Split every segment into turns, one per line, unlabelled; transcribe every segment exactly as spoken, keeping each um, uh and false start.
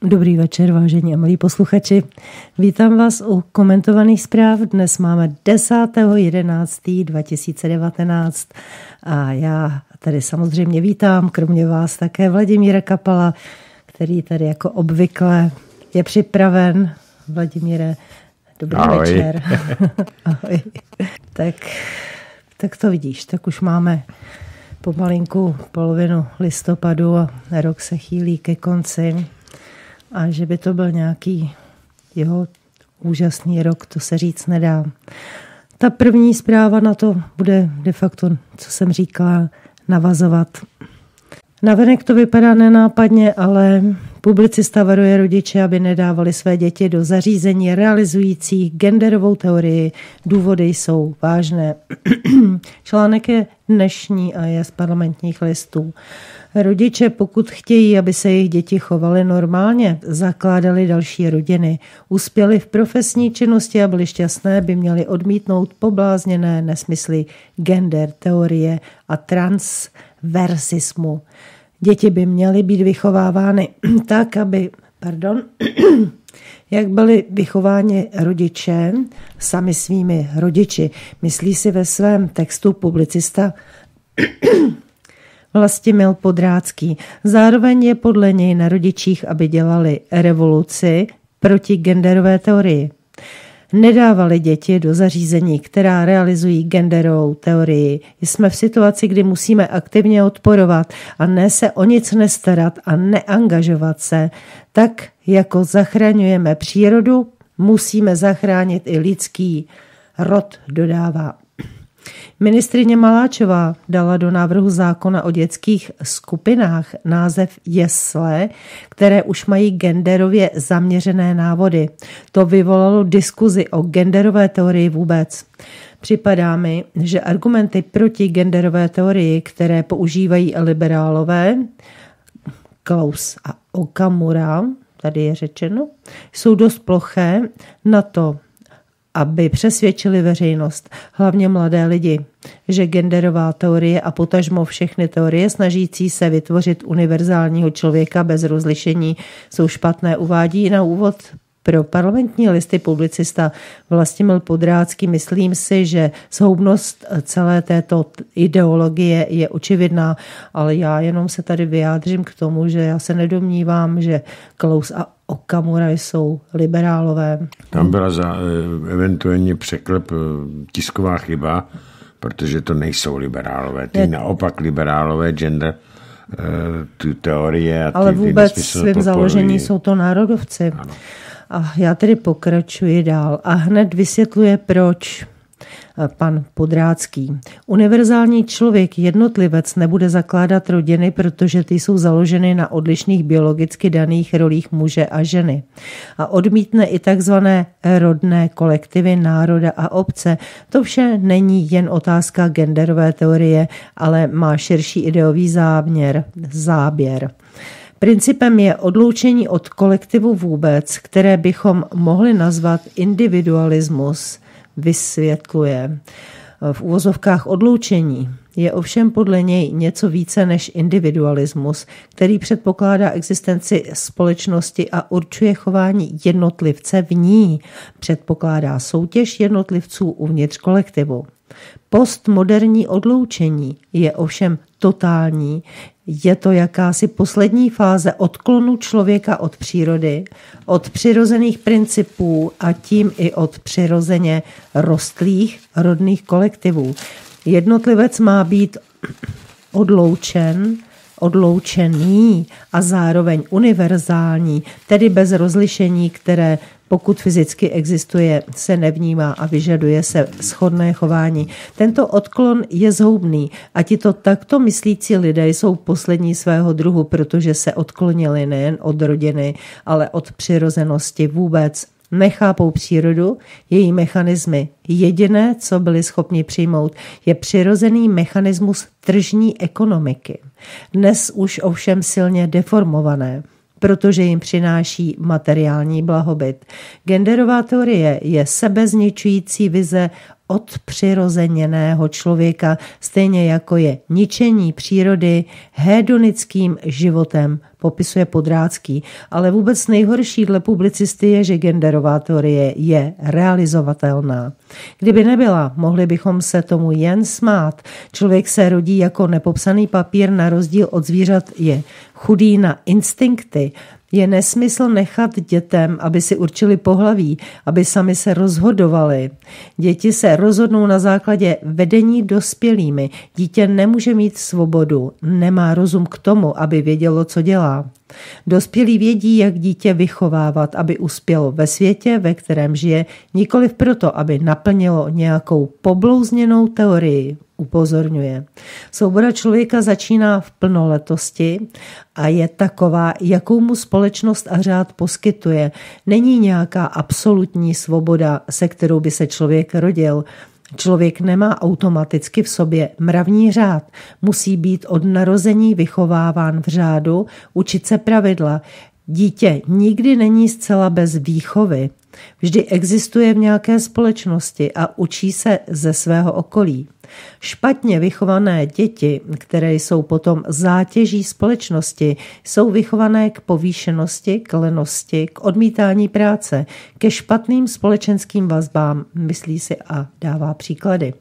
Dobrý večer, vážení a milí posluchači. Vítám vás u komentovaných zpráv. Dnes máme desátého jedenáctého dva tisíce devatenáct a já tady samozřejmě vítám, kromě vás také Vladimíra Kapala, který tady jako obvykle je připraven. Vladimíre, dobrý Ahoj. večer. Ahoj. Tak, tak to vidíš, tak už máme pomalinku polovinu listopadu a rok se chýlí ke konci. A že by to byl nějaký jeho úžasný rok, to se říct nedá. Ta první zpráva na to bude de facto, co jsem říkala, navazovat. Navenek to vypadá nenápadně, ale publicista varuje rodiče, aby nedávali své děti do zařízení realizujících genderovou teorii. Důvody jsou vážné. Článek je dnešní a je z Parlamentních listů. Rodiče, pokud chtějí, aby se jejich děti chovaly normálně, zakládali další rodiny, uspěli v profesní činnosti a byli šťastné, by měli odmítnout poblázněné nesmysly gender teorie a transversismu. Děti by měly být vychovávány tak, aby, pardon, jak byli vychováni rodiče sami svými rodiči. Myslí si ve svém textu publicista Vlastimil Podrácký. Zároveň je podle něj na rodičích, aby dělali revoluci proti genderové teorii. Nedávali děti do zařízení, která realizují genderovou teorii. Jsme v situaci, kdy musíme aktivně odporovat a ne se o nic nestarat a neangažovat se. Tak, jako zachraňujeme přírodu, musíme zachránit i lidský rod, dodává. Ministryně Maláčová dala do návrhu zákona o dětských skupinách název jesle, které už mají genderově zaměřené návody. To vyvolalo diskuzi o genderové teorii vůbec. Připadá mi, že argumenty proti genderové teorii, které používají liberálové, Klaus a Okamura, tady je řečeno, jsou dost ploché na to, aby přesvědčili veřejnost, hlavně mladé lidi, že genderová teorie a potažmo všechny teorie snažící se vytvořit univerzálního člověka bez rozlišení jsou špatné. Uvádí na úvod pro Parlamentní listy publicista Vlastimil Podrácký. Myslím si, že zhoubnost celé této ideologie je očividná, ale já jenom se tady vyjádřím k tomu, že já se nedomnívám, že Klaus a Okamura jsou liberálové.
Tam byla za, eventuálně překlep tisková chyba, protože to nejsou liberálové. Ty je... naopak liberálové gender, tu teorie a ty
ale vůbec svým založení jsou to národovci. Ano. A já tedy pokračuji dál a hned vysvětluje, proč pan Podrácký. Univerzální člověk, jednotlivec, nebude zakládat rodiny, protože ty jsou založeny na odlišných biologicky daných rolích muže a ženy. A odmítne i takzvané rodné kolektivy národa a obce. To vše není jen otázka genderové teorie, ale má širší ideový záměr, záběr. Principem je odloučení od kolektivu vůbec, které bychom mohli nazvat individualismus, vysvětluje. V uvozovkách odloučení je ovšem podle něj něco více než individualismus, který předpokládá existenci společnosti a určuje chování jednotlivce v ní. Předpokládá soutěž jednotlivců uvnitř kolektivu. Postmoderní odloučení je ovšem totální. Je to jakási poslední fáze odklonu člověka od přírody, od přirozených principů a tím i od přirozeně rostlých rodných kolektivů. Jednotlivec má být odloučen, odloučený a zároveň univerzální, tedy bez rozlišení, které pokud fyzicky existuje, se nevnímá a vyžaduje se shodné chování. Tento odklon je zhoubný a tito takto myslící lidé jsou poslední svého druhu, protože se odklonili nejen od rodiny, ale od přirozenosti vůbec. Nechápou přírodu, její mechanismy. Jediné, co byli schopni přijmout, je přirozený mechanismus tržní ekonomiky. Dnes už ovšem silně deformované, protože jim přináší materiální blahobyt. Genderová teorie je sebezničující vize odpřirozeněného člověka, stejně jako je ničení přírody hedonickým životem, popisuje Podrácký. Ale vůbec nejhorší dle publicisty je, že genderová teorie je realizovatelná. Kdyby nebyla, mohli bychom se tomu jen smát. Člověk se rodí jako nepopsaný papír, na rozdíl od zvířat je chudý na instinkty. Je nesmysl nechat dětem, aby si určili pohlaví, aby sami se rozhodovali. Děti se rozhodnou na základě vedení dospělými. Dítě nemůže mít svobodu, nemá rozum k tomu, aby vědělo, co dělá. Dospělí vědí, jak dítě vychovávat, aby uspělo ve světě, ve kterém žije, nikoliv proto, aby naplnilo nějakou poblouzněnou teorii, upozorňuje. Svoboda člověka začíná v plnoletosti a je taková, jakou mu společnost a řád poskytuje. Není nějaká absolutní svoboda, se kterou by se člověk rodil. Člověk nemá automaticky v sobě mravní řád. Musí být od narození vychováván v řádu, učit se pravidla. Dítě nikdy není zcela bez výchovy. Vždy existuje v nějaké společnosti a učí se ze svého okolí. Špatně vychované děti, které jsou potom zátěží společnosti, jsou vychované k povýšenosti, k lenosti, k odmítání práce, ke špatným společenským vazbám, myslí si a dává příklady.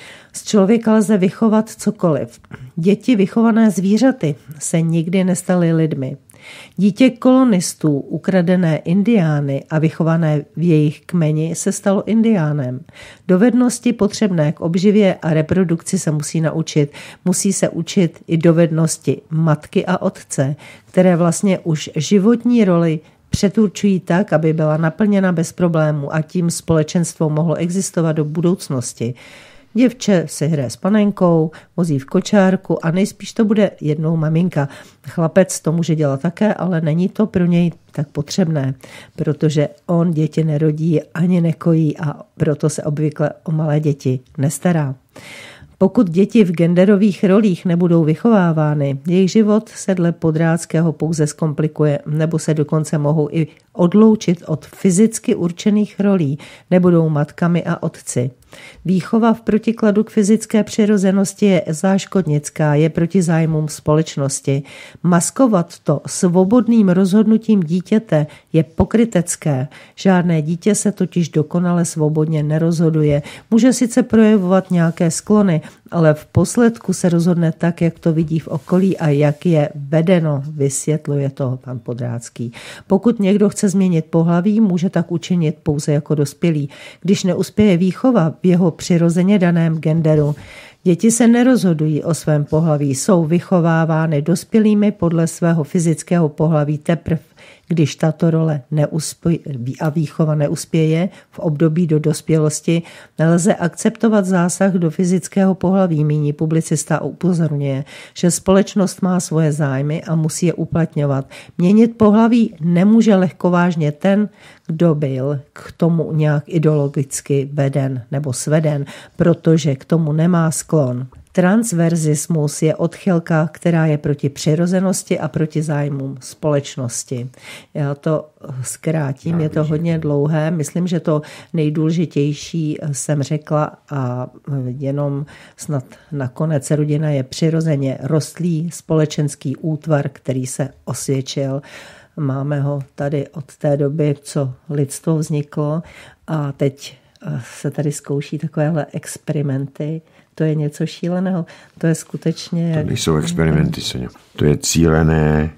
Z člověka lze vychovat cokoliv. Děti vychované zvířaty se nikdy nestaly lidmi. Dítě kolonistů, ukradené indiány a vychované v jejich kmeni, se stalo indiánem. Dovednosti potřebné k obživě a reprodukci se musí naučit. Musí se učit i dovednosti matky a otce, které vlastně už životní roli přeturčují tak, aby byla naplněna bez problémů a tím společenstvo mohlo existovat do budoucnosti. Děvče se hraje s panenkou, vozí v kočárku a nejspíš to bude jednou maminka. Chlapec to může dělat také, ale není to pro něj tak potřebné, protože on děti nerodí ani nekojí a proto se obvykle o malé děti nestará. Pokud děti v genderových rolích nebudou vychovávány, jejich život se dle Podráckého pouze zkomplikuje, nebo se dokonce mohou i odloučit od fyzicky určených rolí, nebudou matkami a otci. Výchova v protikladu k fyzické přirozenosti je záškodnická, je proti zájmům společnosti. Maskovat to svobodným rozhodnutím dítěte je pokrytecké. Žádné dítě se totiž dokonale svobodně nerozhoduje. Může sice projevovat nějaké sklony, ale v posledku se rozhodne tak, jak to vidí v okolí a jak je vedeno, vysvětluje to pan Podrácký. Pokud někdo chce změnit pohlaví, může tak učinit pouze jako dospělý. Když neuspěje výchova v jeho přirozeně daném genderu, děti se nerozhodují o svém pohlaví, jsou vychovávány dospělými podle svého fyzického pohlaví teprve, když tato role neuspěje a výchova neuspěje v období do dospělosti, nelze akceptovat zásah do fyzického pohlaví, míní publicista upozorňuje, že společnost má svoje zájmy a musí je uplatňovat. Měnit pohlaví nemůže lehkovážně ten, kdo byl k tomu nějak ideologicky veden nebo sveden, protože k tomu nemá sklon. Transverzismus je odchylka, která je proti přirozenosti a proti zájmům společnosti. Já to zkrátím, je to hodně dlouhé. Myslím, že to nejdůležitější jsem řekla a jenom snad nakonec rodina je přirozeně rostlý společenský útvar, který se osvědčil. Máme ho tady od té doby, co lidstvo vzniklo a teď se tady zkouší takovéhle experimenty. To je něco šíleného. To je skutečně...
To nejsou experimenty, Soňo. To je cílené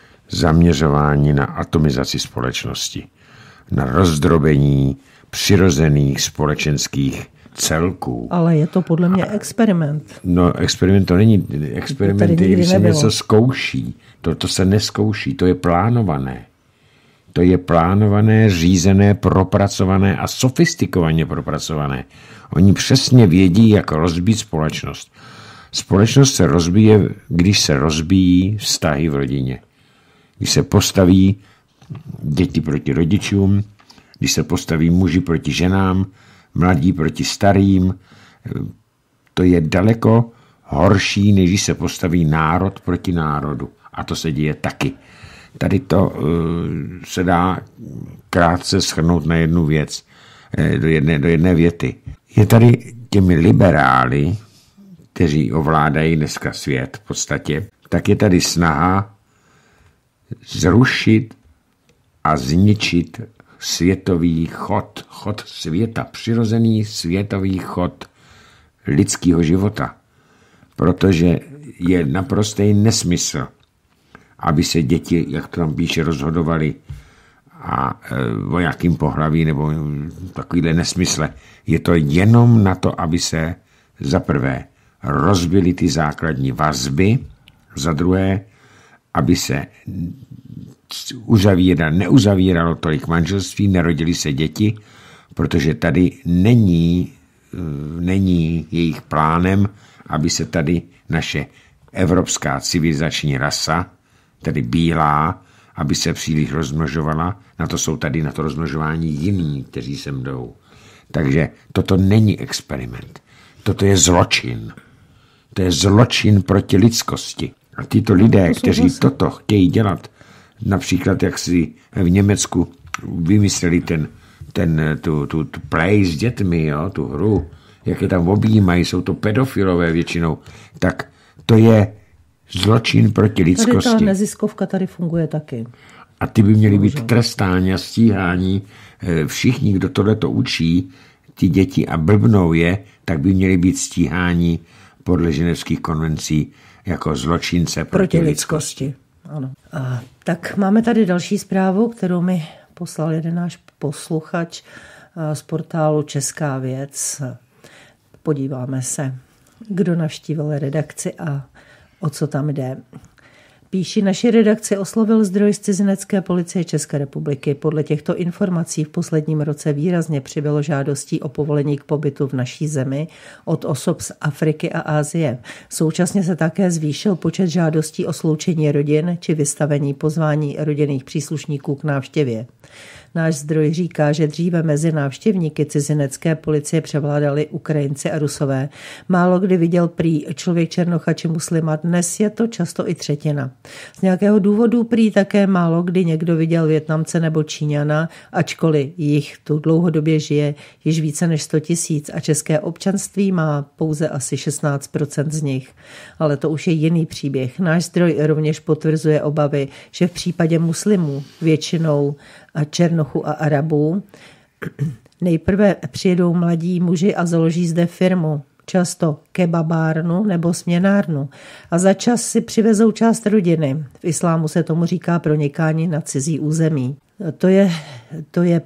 zaměřování na atomizaci společnosti. Na rozdrobení přirozených společenských celků.
Ale je to podle mě experiment.
No, experiment to není. Experiment je, když se něco zkouší. To, to se neskouší. To je plánované. To je plánované, řízené, propracované a sofistikovaně propracované. Oni přesně vědí, jak rozbít společnost. Společnost se rozbíje, když se rozbíjí vztahy v rodině. Když se postaví děti proti rodičům, když se postaví muži proti ženám, mladí proti starým. To je daleko horší, než když se postaví národ proti národu. A to se děje taky. Tady to uh, se dá krátce shrnout na jednu věc, do jedné, do jedné věty. je tady těmi liberály, kteří ovládají dneska svět v podstatě, tak je tady snaha zrušit a zničit světový chod, chod světa, přirozený světový chod lidského života. Protože je naprostý nesmysl, aby se děti, jak to tam píše, rozhodovali a e, o jakým pohlaví nebo takovýhle nesmysle. Je to jenom na to, aby se za prvé rozbily ty základní vazby, za druhé, aby se uzavíra, neuzavíralo tolik manželství, nerodily se děti, protože tady není, není jejich plánem, aby se tady naše evropská civilizační rasa, tedy bílá, aby se příliš rozmnožovala. Na to jsou tady na to rozmnožování jiní, kteří sem jdou. Takže toto není experiment. Toto je zločin. To je zločin proti lidskosti. A tyto lidé, to kteří vlastně toto chtějí dělat, například jak si v Německu vymysleli ten, ten, tu, tu, tu play s dětmi, jo, tu hru, jak je tam objímají, jsou to pedofilové většinou, tak to je zločin proti lidskosti.
Tady ta neziskovka tady funguje taky.
A ty by měly být trestáni a stíhání. Všichni, kdo tohleto učí, ty děti a blbnou je, tak by měli být stíháni podle ženevských konvencí jako zločince proti, proti lidskosti.
Ano. A, tak máme tady další zprávu, kterou mi poslal jeden náš posluchač z portálu Česká věc. Podíváme se, kdo navštívil redakci a o co tam jde. Píši, naši redakci oslovil zdroj z cizinecké policie České republiky. Podle těchto informací v posledním roce výrazně přibylo žádostí o povolení k pobytu v naší zemi od osob z Afriky a Asie. Současně se také zvýšil počet žádostí o sloučení rodin či vystavení pozvání rodinných příslušníků k návštěvě. Náš zdroj říká, že dříve mezi návštěvníky cizinecké policie převládali Ukrajinci a Rusové. Málo kdy viděl prý člověk černocha či muslima, dnes je to často i třetina. Z nějakého důvodu prý také málo kdy někdo viděl Vietnamce nebo Číňana, ačkoliv jich tu dlouhodobě žije již více než sto tisíc a české občanství má pouze asi šestnáct procent z nich. Ale to už je jiný příběh. Náš zdroj rovněž potvrzuje obavy, že v případě muslimů většinou a černochů a Arabů nejprve přijedou mladí muži a založí zde firmu, často kebabárnu nebo směnárnu a za čas si přivezou část rodiny. V islámu se tomu říká pronikání na cizí území. To je, to je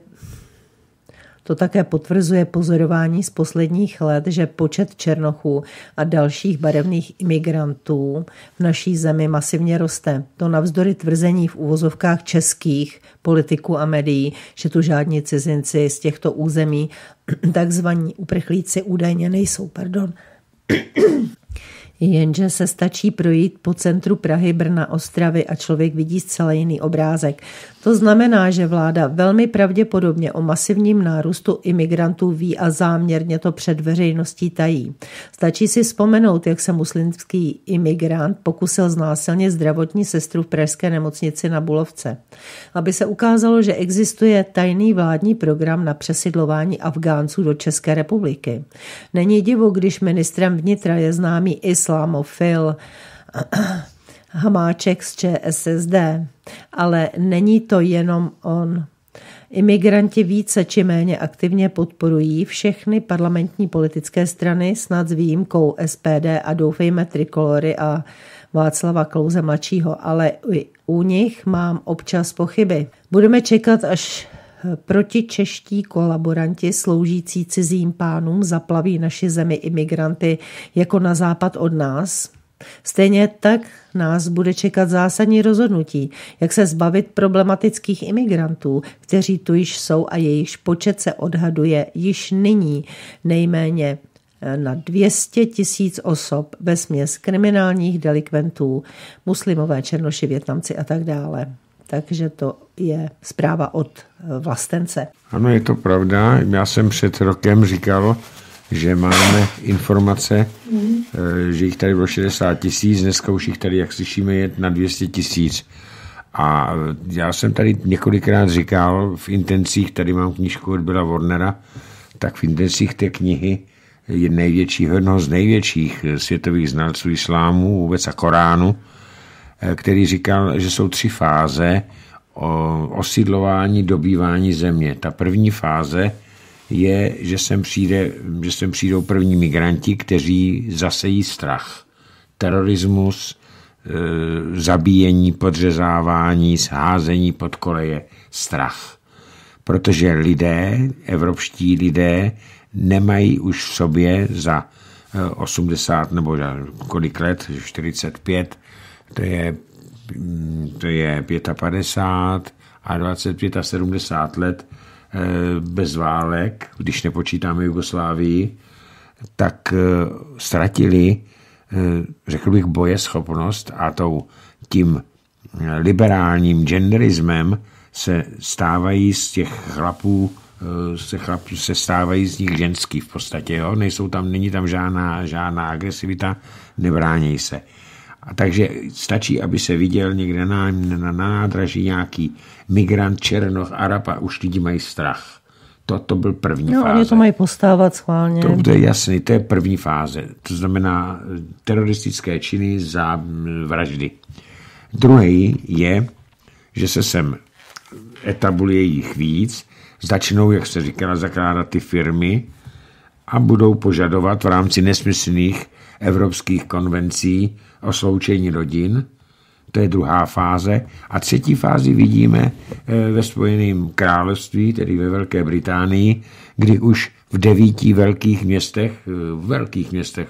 To také potvrzuje pozorování z posledních let, že počet černochů a dalších barevných imigrantů v naší zemi masivně roste. To navzdory tvrzení v uvozovkách českých politiků a médií, že tu žádní cizinci z těchto území, takzvaní uprchlíci, údajně nejsou. Pardon. Jenže se stačí projít po centru Prahy, Brna, Ostravy a člověk vidí zcela jiný obrázek. To znamená, že vláda velmi pravděpodobně o masivním nárůstu imigrantů ví a záměrně to před veřejností tají. Stačí si vzpomenout, jak se muslimský imigrant pokusil znásilnit zdravotní sestru v pražské nemocnici na Bulovce. Aby se ukázalo, že existuje tajný vládní program na přesidlování Afgánců do České republiky. Není divu, když ministrem vnitra je známý islamofil Hamáček z ČSSD, ale není to jenom on. Imigranti více či méně aktivně podporují všechny parlamentní politické strany, snad s výjimkou S P D a doufejme Trikolory a Václava Klause mladšího, ale u nich mám občas pochyby. Budeme čekat, až protičeští kolaboranti sloužící cizím pánům zaplaví naši zemi imigranty jako na západ od nás. Stejně tak nás bude čekat zásadní rozhodnutí, jak se zbavit problematických imigrantů, kteří tu již jsou a jejichž počet se odhaduje již nyní nejméně na dvě stě tisíc osob, vesměs kriminálních delikventů, muslimové, černoši, Vietnamci a tak dále. Takže to je zpráva od vlastence.
Ano, je to pravda. Já jsem před rokem říkal, že máme informace, mm. že jich tady bylo šedesát tisíc, dneska už jich tady, jak slyšíme, je na dvě stě tisíc. A já jsem tady několikrát říkal v intencích, tady mám knížku od Billa Warnera, tak v indexích té knihy je největšího, jednoho z největších světových znalců islámu, vůbec a Koránu, který říkal, že jsou tři fáze osídlování, dobývání země. Ta první fáze je, že sem, přijde, že sem přijdou první migranti, kteří zasejí strach. Terorismus, e, zabíjení, podřezávání, sházení pod koleje, strach. Protože lidé, evropští lidé, nemají už v sobě za osmdesát nebo za kolik let, čtyřicet pět, to je, to je padesát pět a dvacet pět a sedmdesát let bez válek, když nepočítáme Jugoslávii, tak ztratili, řekl bych, bojeschopnost a tou, tím liberálním genderismem se stávají z těch chlapů, se, chlapů, se stávají z nich ženský v podstatě, jo? Nejsou tam, není tam žádná, žádná agresivita, nebránějí se. A takže stačí, aby se viděl někde na, na, na nádraží nějaký migrant, černoch, Arab a už lidi mají strach. To, to byl první
no,
fáze.
Oni to mají postávat schválně.
To, to je jasný, to je první fáze. To znamená teroristické činy za vraždy. Druhý je, že se sem etabluje jich víc, začnou, jak se říkala, zakládat ty firmy a budou požadovat v rámci nesmyslných evropských konvencí o sloučení rodin. To je druhá fáze. A třetí fázi vidíme ve Spojeném království, tedy ve Velké Británii, kdy už v devíti velkých městech, v velkých městech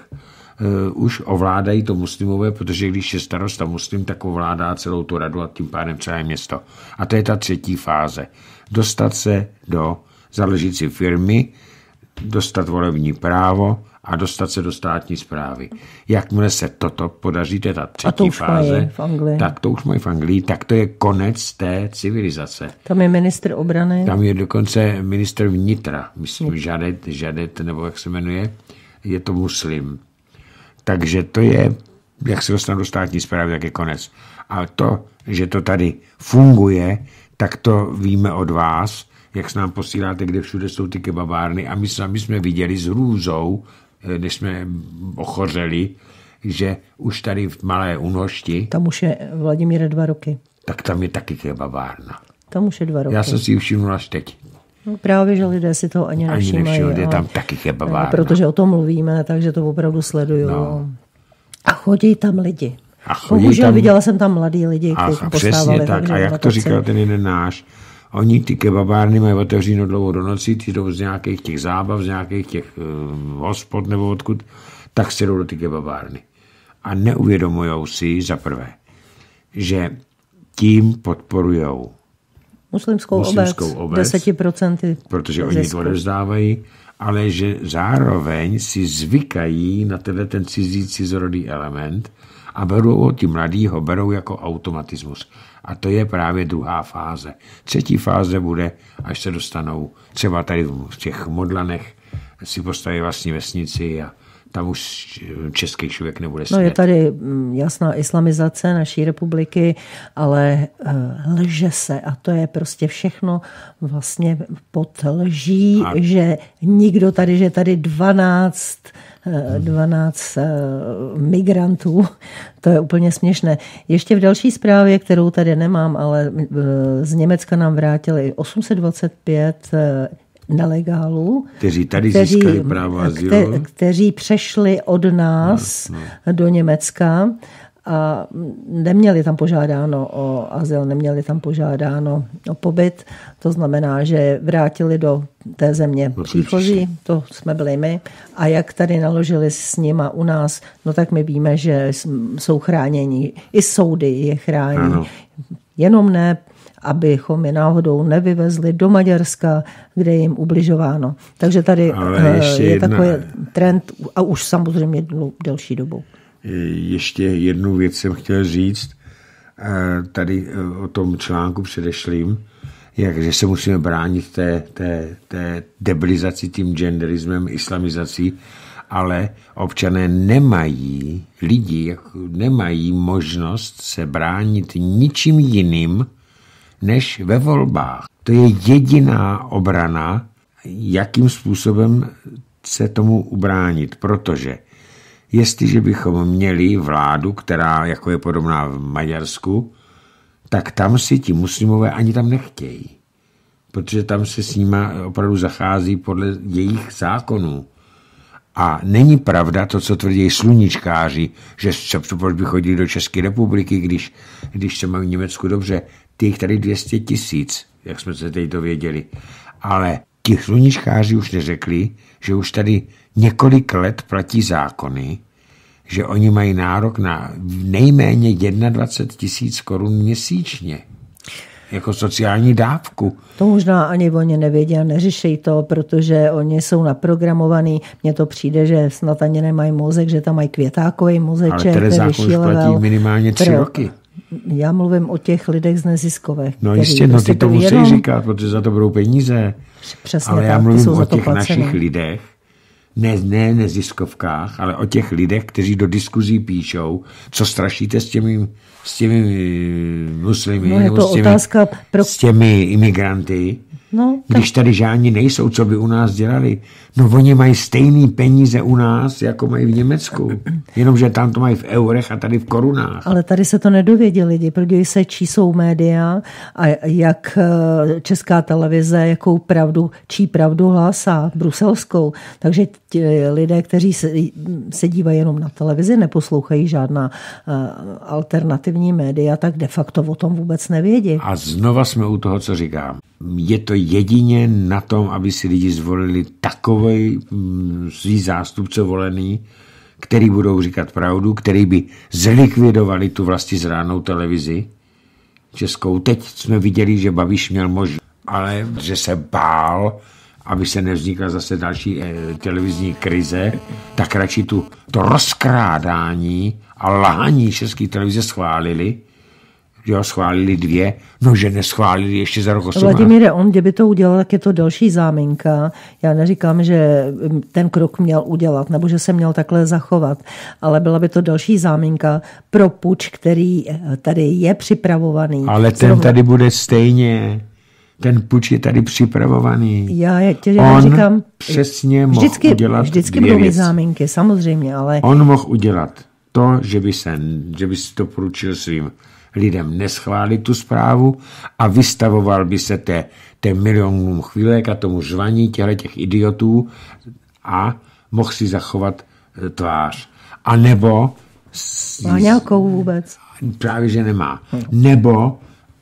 už ovládají to muslimové, protože když je starosta muslim, tak ovládá celou tu radu a tím pádem celé město. A to je ta třetí fáze. Dostat se do založící firmy, dostat volební právo a dostat se do státní správy. Jakmile se toto podaří, to je ta třetí fáze, tak to už mají v Anglii, tak to je konec té civilizace.
Tam je ministr obrany.
Tam je dokonce ministr vnitra, myslím, Žadet, Žadet, nebo jak se jmenuje, je to muslim. Takže to je, jak se dostane do státní správy, tak je konec. A to, že to tady funguje, tak to víme od vás, jak se nám posíláte, kde všude jsou ty kebabárny. A my sami jsme viděli s hrůzou, když jsme ochořeli, že už tady v Malé Únošti...
Tam už je, Vladimíre, dva roky.
Tak tam je taky kebabárna.
Tam už je dva roky.
Já jsem si ji všimnul až teď.
No, právě, že lidé si to ani nevšímají. Ani nevšiml,
je tam taky kebabárna.
Protože o tom mluvíme, takže to opravdu sleduju. No. A chodí tam lidi.
A chodí
Bohužel
tam...
viděla jsem tam mladý lidi, kteří postávali.
Přesně tak. A jak to říkal ten jeden náš, oni ty kebabárny mají otevřeno dlouho do noci, ty jdou z nějakých těch zábav, z nějakých těch uh, hospod nebo odkud, tak se jdou do ty kebabárny. A neuvědomujou si za prvé, že tím podporujou
muslimskou, muslimskou obec, obec deset procent
protože oni to odevzdávají, ale že zároveň si zvykají na tenhle ten cizí cizorodý element a berou ho, ti mladí ho berou jako automatismus. A to je právě druhá fáze. Třetí fáze bude, až se dostanou třeba tady v těch Modlanech, si postaví vlastní vesnici a tam už český člověk nebude smět.
No je tady jasná islamizace naší republiky, ale uh, lže se a to je prostě všechno vlastně pod lží, a... že nikdo tady, že tady dvanáct, dvanáct uh, migrantů, to je úplně směšné. Ještě v další zprávě, kterou tady nemám, ale uh, z Německa nám vrátili osm set dvacet pět uh, nelegálů,
kteří tady kteří, získali právo azylu,
kte, kteří přešli od nás no, no. do Německa a neměli tam požádáno o azyl, neměli tam požádáno o pobyt. To znamená, že vrátili do té země no, příchozí, to jsme byli my. A jak tady naložili s nima u nás, no tak my víme, že jsou chráněni. I soudy je chrání. Ano. Jenom ne, abychom je náhodou nevyvezli do Maďarska, kde je jim ubližováno. Takže tady je jedna... takový trend a už samozřejmě jednu delší dobu.
Ještě jednu věc jsem chtěl říct tady o tom článku předešlým, jak, že se musíme bránit té, té, té debilizaci tím genderismem, islamizací, ale občané nemají, lidi nemají možnost se bránit ničím jiným, než ve volbách. To je jediná obrana jakým způsobem se tomu ubránit, protože jestliže bychom měli vládu, která jako je podobná v Maďarsku, tak tam si ti muslimové ani tam nechtějí, protože tam se s nima opravdu zachází podle jejich zákonů. A není pravda to, co tvrdí sluníčkáři, že proč by chodili do České republiky, když, když se mají v Německu dobře. Ty jich tady dvě stě tisíc, jak jsme se teď dověděli. Ale ti sluníčkáři už neřekli, že už tady několik let platí zákony, že oni mají nárok na nejméně dvacet jedna tisíc korun měsíčně. Jako sociální dávku.
To možná ani oni nevědí a neřeší to, protože oni jsou naprogramovaní. Mně to přijde, že snad ani nemají mozek, že tam mají květákový mozeček.
Ale ten zákon už platí minimálně tři pro... roky.
Já mluvím o těch lidech z neziskovek.
No jistě, no ty to musí jenom... říkat, protože za to budou peníze.
Přesně
ale
tak,
já mluvím o těch našich lidech, ne, ne neziskovkách, ale o těch lidech, kteří do diskuzí píšou, co strašíte s těmi, s těmi muslimy,
no,
nebo s těmi, pro... s těmi imigranty, no, tak... když tady žádní nejsou, co by u nás dělali. No oni mají stejný peníze u nás, jako mají v Německu. Jenomže tam to mají v eurech a tady v korunách.
Ale tady se to nedovědí lidi, protože se čí jsou média a jak Česká televize, jakou pravdu, čí pravdu hlásá, bruselskou. Takže lidé, kteří se, se dívají jenom na televizi, neposlouchají žádná alternativní média, tak de facto o tom vůbec nevědí.
A znova jsme u toho, co říkám. Je to jedině na tom, aby si lidi zvolili takový svý zástupce volený, který budou říkat pravdu, který by zlikvidovali tu vlastizrádnou televizi českou. Teď jsme viděli, že Babiš měl možnost, ale že se bál, aby se nevznikla zase další eh, televizní krize, tak radši tu, to rozkrádání a lhání české televize schválili, že ho schválili dvě, no že neschválili ještě za rok osmnáct.
Vladimíre, on kdyby to udělal, tak je to další záminka. Já neříkám, že ten krok měl udělat, nebo že se měl takhle zachovat, ale byla by to další záminka pro puč, který tady je připravovaný.
Ale ten Zrovna... tady bude stejně. Ten puč je tady připravovaný.
Já tě
on
říkám,
přesně mohl
vždycky,
udělat
vždycky budou mít záminky, samozřejmě, ale...
On mohl udělat to, že by, se, že by si to poručil svým lidem neschválit tu zprávu a vystavoval by se té, té milionům chvílek a tomu žvaní těch idiotů a mohl si zachovat tvář. A nebo...
Má nějakou vůbec?
Právě, že nemá. Nebo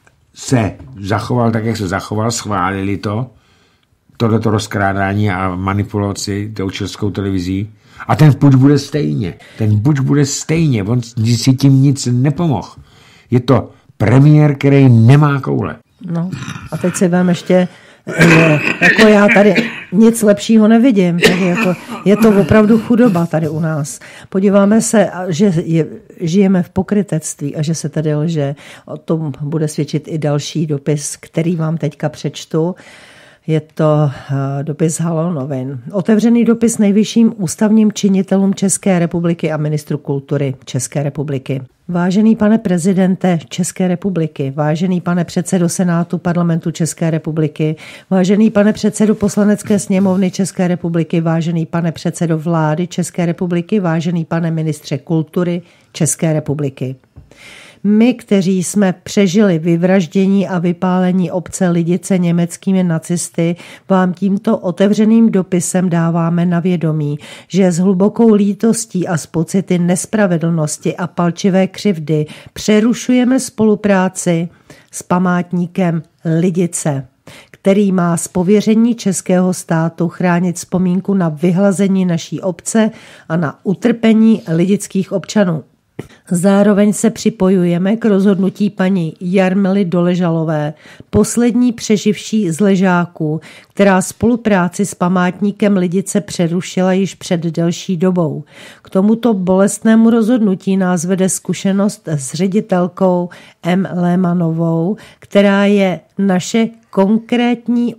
se zachoval tak, jak se zachoval, schválili to, tohleto rozkrádání a manipulaci tou českou televizí. A ten puč bude stejně. Ten puč bude stejně. On si tím nic nepomohl. Je to premiér, který nemá koule.
No a teď si vem ještě, že jako já tady nic lepšího nevidím. Tak jako, je to opravdu chudoba tady u nás. Podíváme se, že je, žijeme v pokrytectví a že se tady lže. O tom bude svědčit i další dopis, který vám teďka přečtu. Je to dopis Halo novin. Otevřený dopis nejvyšším ústavním činitelům České republiky a ministru kultury České republiky. Vážený pane prezidente České republiky, vážený pane předsedo Senátu Parlamentu České republiky, vážený pane předsedo Poslanecké sněmovny České republiky, vážený pane předsedo vlády České republiky, vážený pane ministře kultury České republiky. My, kteří jsme přežili vyvraždění a vypálení obce Lidice německými nacisty, vám tímto otevřeným dopisem dáváme na vědomí, že s hlubokou lítostí a s pocity nespravedlnosti a palčivé křivdy přerušujeme spolupráci s památníkem Lidice, který má z pověření českého státu chránit vzpomínku na vyhlazení naší obce a na utrpení lidických občanů. Zároveň se připojujeme k rozhodnutí paní Jarmily Doležalové, poslední přeživší z Ležáků, která spolupráci s památníkem Lidice přerušila již před delší dobou. K tomuto bolestnému rozhodnutí nás vede zkušenost s ředitelkou M. Lémanovou, která je naše konkrétní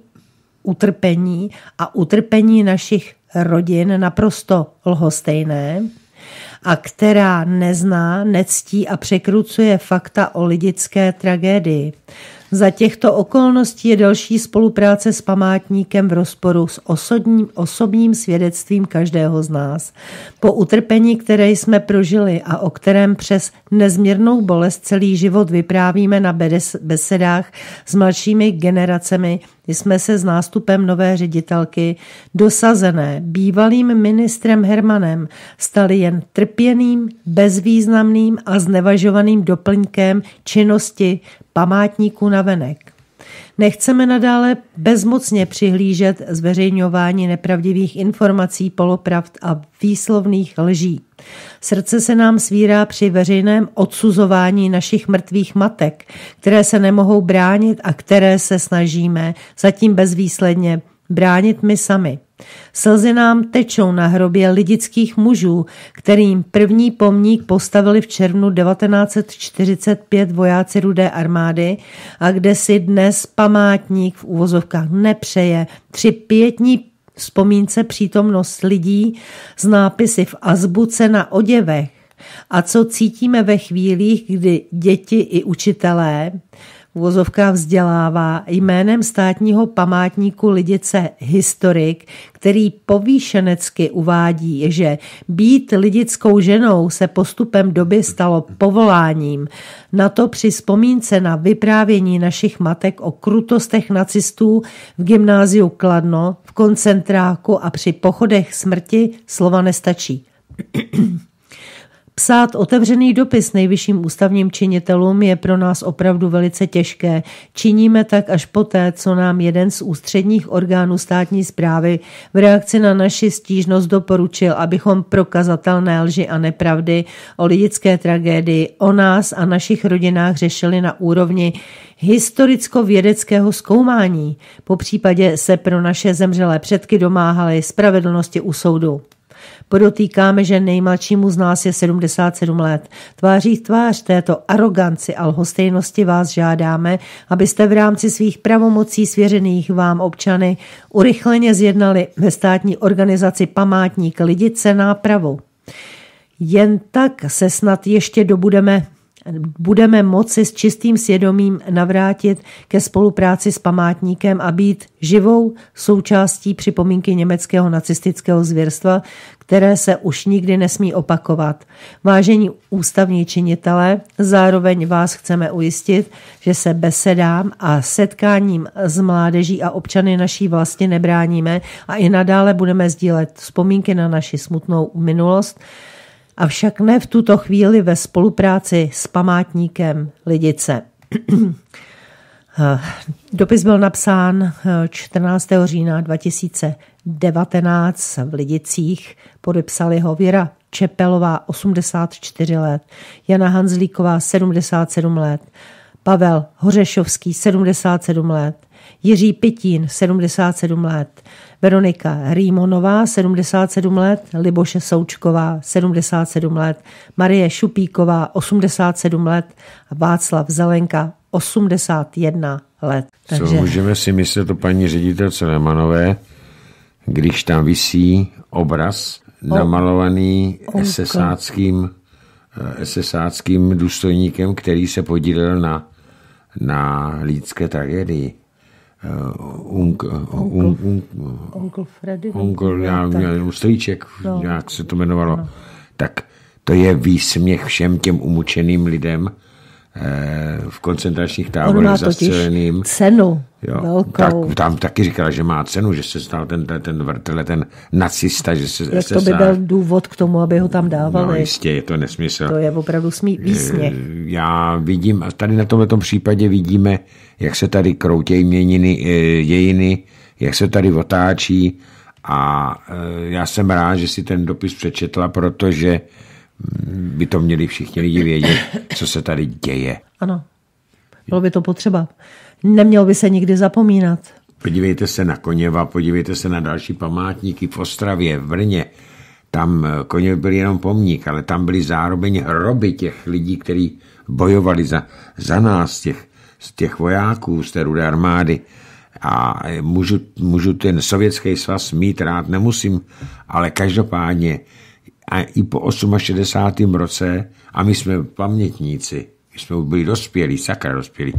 utrpení a utrpení našich rodin naprosto lhostejné, a která nezná, nectí a překrucuje fakta o lidické tragédii. Za těchto okolností je další spolupráce s památníkem v rozporu s osobním, osobním svědectvím každého z nás. Po utrpení, které jsme prožili a o kterém přes nezměrnou bolest celý život vyprávíme na besedách s mladšími generacemi, jsme se s nástupem nové ředitelky, dosazené bývalým ministrem Hermanem, stali jen trpěným, bezvýznamným a znevažovaným doplňkem činnosti památníků navenek. Nechceme nadále bezmocně přihlížet zveřejňování nepravdivých informací, polopravd a výslovných lží. Srdce se nám svírá při veřejném odsuzování našich mrtvých matek, které se nemohou bránit a které se snažíme, zatím bezvýsledně, bránit my sami. Slzy nám tečou na hrobě lidických mužů, kterým první pomník postavili v červnu devatenáct set čtyřicet pět vojáci Rudé armády a kde si dnes památník v uvozovkách nepřeje při pětní vzpomínce přítomnost lidí s nápisy v azbuce na oděvech. A co cítíme ve chvílích, kdy děti i učitelé uvozovka vzdělává jménem státního památníku Lidice historik, který povýšenecky uvádí, že být lidickou ženou se postupem doby stalo povoláním. Na to při vzpomínce na vyprávění našich matek o krutostech nacistů v gymnáziu Kladno, v koncentráku a při pochodech smrti slova nestačí. Psát otevřený dopis nejvyšším ústavním činitelům je pro nás opravdu velice těžké. Činíme tak až poté, co nám jeden z ústředních orgánů státní správy v reakci na naši stížnost doporučil, abychom prokazatelné lži a nepravdy o lidické tragédii, o nás a našich rodinách řešili na úrovni historicko-vědeckého zkoumání. Po případě se pro naše zemřelé předky domáhaly spravedlnosti u soudu. Podotýkáme, že nejmladšímu z nás je sedmdesát sedm let. Tváří v tvář této aroganci a lhostejnosti vás žádáme, abyste v rámci svých pravomocí svěřených vám občany urychleně zjednali ve státní organizaci Památník Lidice nápravu. Jen tak se snad ještě dobudeme budeme moci s čistým svědomím navrátit ke spolupráci s památníkem a být živou součástí připomínky německého nacistického zvěrstva, které se už nikdy nesmí opakovat. Vážení ústavní činitelé, zároveň vás chceme ujistit, že se besedám a setkáním s mládeží a občany naší vlasti nebráníme a i nadále budeme sdílet vzpomínky na naši smutnou minulost, avšak ne v tuto chvíli ve spolupráci s památníkem Lidice. Dopis byl napsán čtrnáctého října dva tisíce devatenáct v Lidicích. Podepsali ho Věra Čepelová, osmdesát čtyři let, Jana Hanzlíková, sedmdesát sedm let, Pavel Hořešovský, sedmdesát sedm let, Jiří Pitín, sedmdesát sedm let, Veronika Rýmonová, sedmdesát sedm let, Liboše Součková, sedmdesát sedm let, Marie Šupíková, osmdesát sedm let a Václav Zelenka, osmdesát jedna let.
Takže... Co můžeme si myslet o paní ředitelce Lemanové, když tam visí obraz o... namalovaný esesáckým, esesáckým důstojníkem, který se podílel na, na lidské tragédii.
Onkel Freddy.
Onkel, já měl strýček,
no.
jak se to jmenovalo.
No.
Tak to je výsměch všem těm umučeným lidem v koncentračních táborech zastřeleným.
Cenu
jo,
velkou.
Tak, tam taky říkala, že má cenu, že se stal ten, ten vrtele, ten nacista, že se...
Jak to by byl důvod k tomu, aby ho tam dávali.
No jistě, je to nesmysl.
To je opravdu smí, výsměch.
Já vidím, a tady na tomto případě vidíme, jak se tady kroutějí měniny, dějiny, jak se tady otáčí a já jsem rád, že si ten dopis přečetla, protože by to měli všichni lidi vědět, co se tady děje.
Ano, bylo by to potřeba. Nemělo by se nikdy zapomínat.
Podívejte se na Koněva, podívejte se na další památníky v Ostravě, v Brně. Tam Koněv byl jenom pomník, ale tam byly zároveň hroby těch lidí, kteří bojovali za, za nás, těch, z těch vojáků z té Rudé armády. A můžu, můžu ten sovětský svaz mít rád, nemusím, ale každopádně a i po šedesátém osmém roce, a my jsme pamětníci, my jsme byli dospělí, sakra dospělí,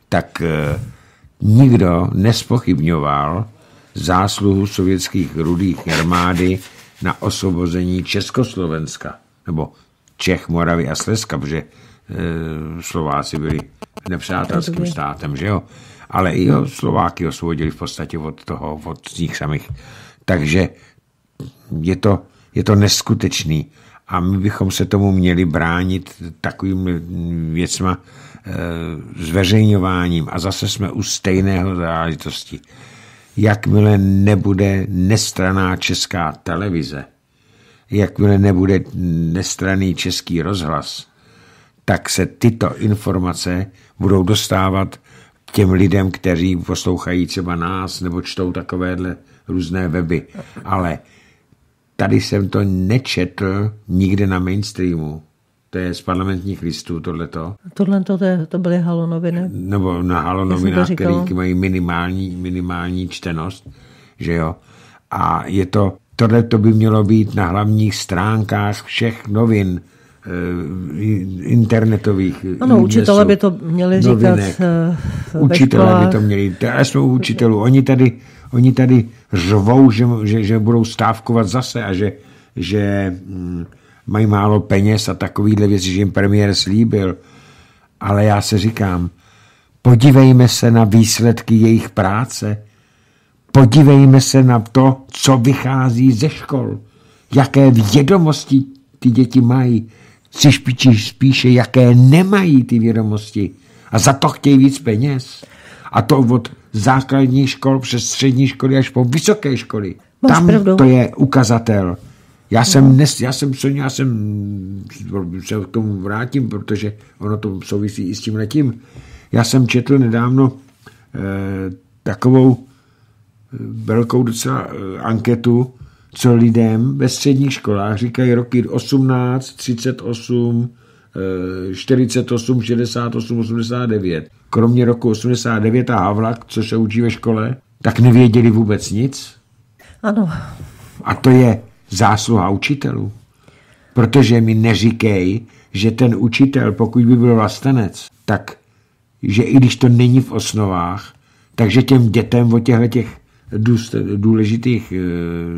tak nikdo nespochybňoval zásluhu sovětských rudých armády na osvobození Československa, nebo Čech, Moravy a Slezska, protože e, Slováci byli nepřátelským státem, že jo? Ale i jo, Slováky osvobodili v podstatě od toho, od nich samých. Takže je to, je to neskutečný. A my bychom se tomu měli bránit takovým věcma, e, zveřejňováním. A zase jsme u stejného záležitosti. Jakmile nebude nestranná česká televize, jakmile nebude nestranný český rozhlas, tak se tyto informace budou dostávat k těm lidem, kteří poslouchají třeba nás nebo čtou takovéhle různé weby. Ale tady jsem to nečetl nikde na mainstreamu. To je z Parlamentních listů, tohleto.
Tohle to, to byly halonoviny.
Nebo na halonovinách, které mají minimální, minimální čtenost, že jo. A je to, tohle to by mělo být na hlavních stránkách všech novin, internetových.
Ano, učitelé by to měli novinek, říkat ve
učitelé
školách.
by to měli. Já jsme u učitelů. Oni tady, oni tady řvou, že, že, že budou stávkovat zase a že, že hm, mají málo peněz a takovýhle věci, že jim premiér slíbil. Ale já se říkám, podívejme se na výsledky jejich práce. Podívejme se na to, co vychází ze škol. Jaké vědomosti ty děti mají. Si spíš, spíše, jaké nemají ty vědomosti. A za to chtějí víc peněz. A to od základních škol přes střední školy až po vysoké školy.
Máš
Tam
pravdu.
to je ukazatel. Já jsem, nes, já jsem, já jsem se k tomu vrátím, protože ono to souvisí i s tím letím. Já jsem četl nedávno eh, takovou velkou docela eh, anketu, co lidem ve středních školách říkají roky osmnáct, třicet osm, čtyřicet osm, šedesát osm, osmdesát devět. Kromě roku osmdesát devět a Havlak, co se učí ve škole, tak nevěděli vůbec nic.
Ano.
A to je zásluha učitelů. Protože mi neříkej, že ten učitel, pokud by byl vlastenec, tak, že i když to není v osnovách, takže těm dětem o těchto těch důležitých e,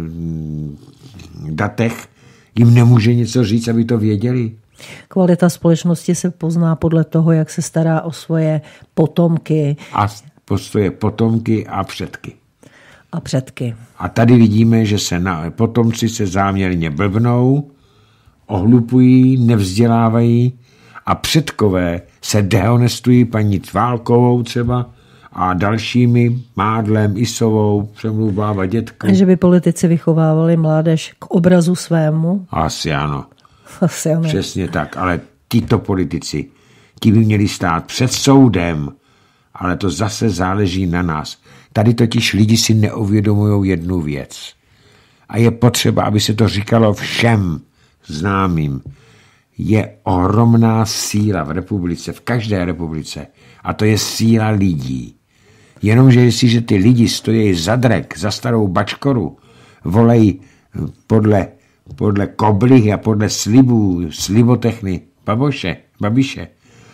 datech jim nemůže něco říct, aby to věděli.
Kvalita společnosti se pozná podle toho, jak se stará o svoje potomky.
A o svoje potomky a předky.
A předky.
A tady vidíme, že se na, potomci se záměrně blbnou, ohlupují, nevzdělávají a předkové se dehonestují paní Cválkovou třeba, a dalšími, Mádlem, Isovou, Přemluv, dětku.
Že by politici vychovávali mládež k obrazu svému?
Asi ano.
Asi ano.
Přesně tak, ale tyto politici, ti by měli stát před soudem, ale to zase záleží na nás. Tady totiž lidi si neuvědomují jednu věc. A je potřeba, aby se to říkalo všem známým. Je ohromná síla v republice, v každé republice. A to je síla lidí. Jenomže jestliže ty lidi stojí za drek, za starou bačkoru, volej podle, podle koblih a podle slibů, slibotechny baboše, babiše,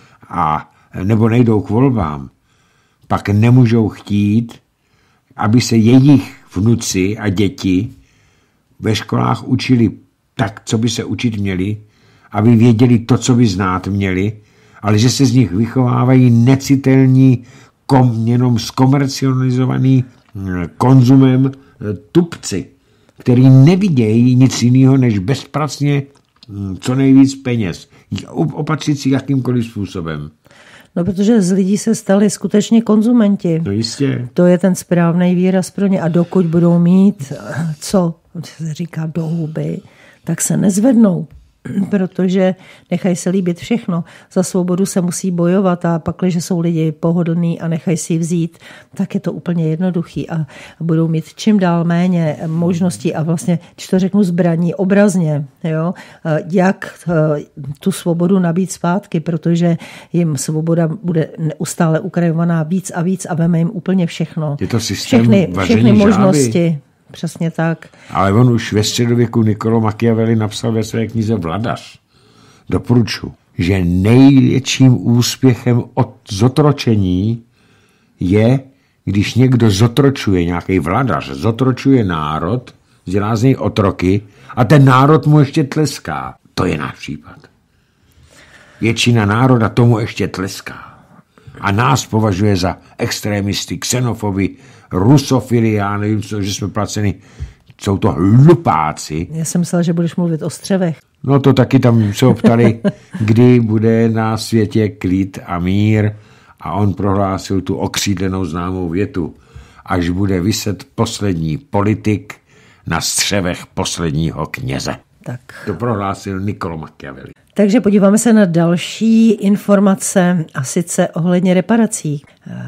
a nebo nejdou k volbám, pak nemůžou chtít, aby se jejich vnuci a děti ve školách učili tak, co by se učit měli, aby věděli to, co by znát měli, ale že se z nich vychovávají necitelní, kom, jenom zkomercializovaný konzumem tupci, který nevidějí nic jiného, než bezpracně co nejvíc peněz. Opatřit si jakýmkoliv způsobem.
No, protože z lidí se stali skutečně konzumenti.
No jistě.
To je ten správný výraz pro ně. A dokud budou mít, co se říká, do huby, tak se nezvednou. Protože nechají se líbit všechno. Za svobodu se musí bojovat a pak, když jsou lidi pohodlní a nechají si vzít, tak je to úplně jednoduchý a budou mít čím dál méně možností a vlastně, když to řeknu zbraní, obrazně, jo, jak tu svobodu nabít zpátky, protože jim svoboda bude neustále ukrajovaná víc a víc a veme jim úplně všechno.
Je to systém
všechny, všechny možnosti.
Žáby.
Přesně tak.
Ale on už ve středověku Niccolo Machiavelli napsal ve své knize Vladař. Doporučuji, že největším úspěchem od zotročení je, když někdo zotročuje, nějaký vladař, zotročuje národ, dělá z něj otroky a ten národ mu ještě tleská. To je náš případ. Většina národa tomu ještě tleská. A nás považuje za extrémisty, xenofoby, rusofily, já nevím, co, že jsme placeni. Jsou to hlupáci.
Já jsem myslela, že budeš mluvit o střevech.
No to taky tam se optali, kdy bude na světě klid a mír a on prohlásil tu okřídlenou známou větu. Až bude viset poslední politik na střevech posledního kněze.
Tak.
To prohlásil Niccolo Machiavelli.
Takže podíváme se na další informace, a sice ohledně reparací.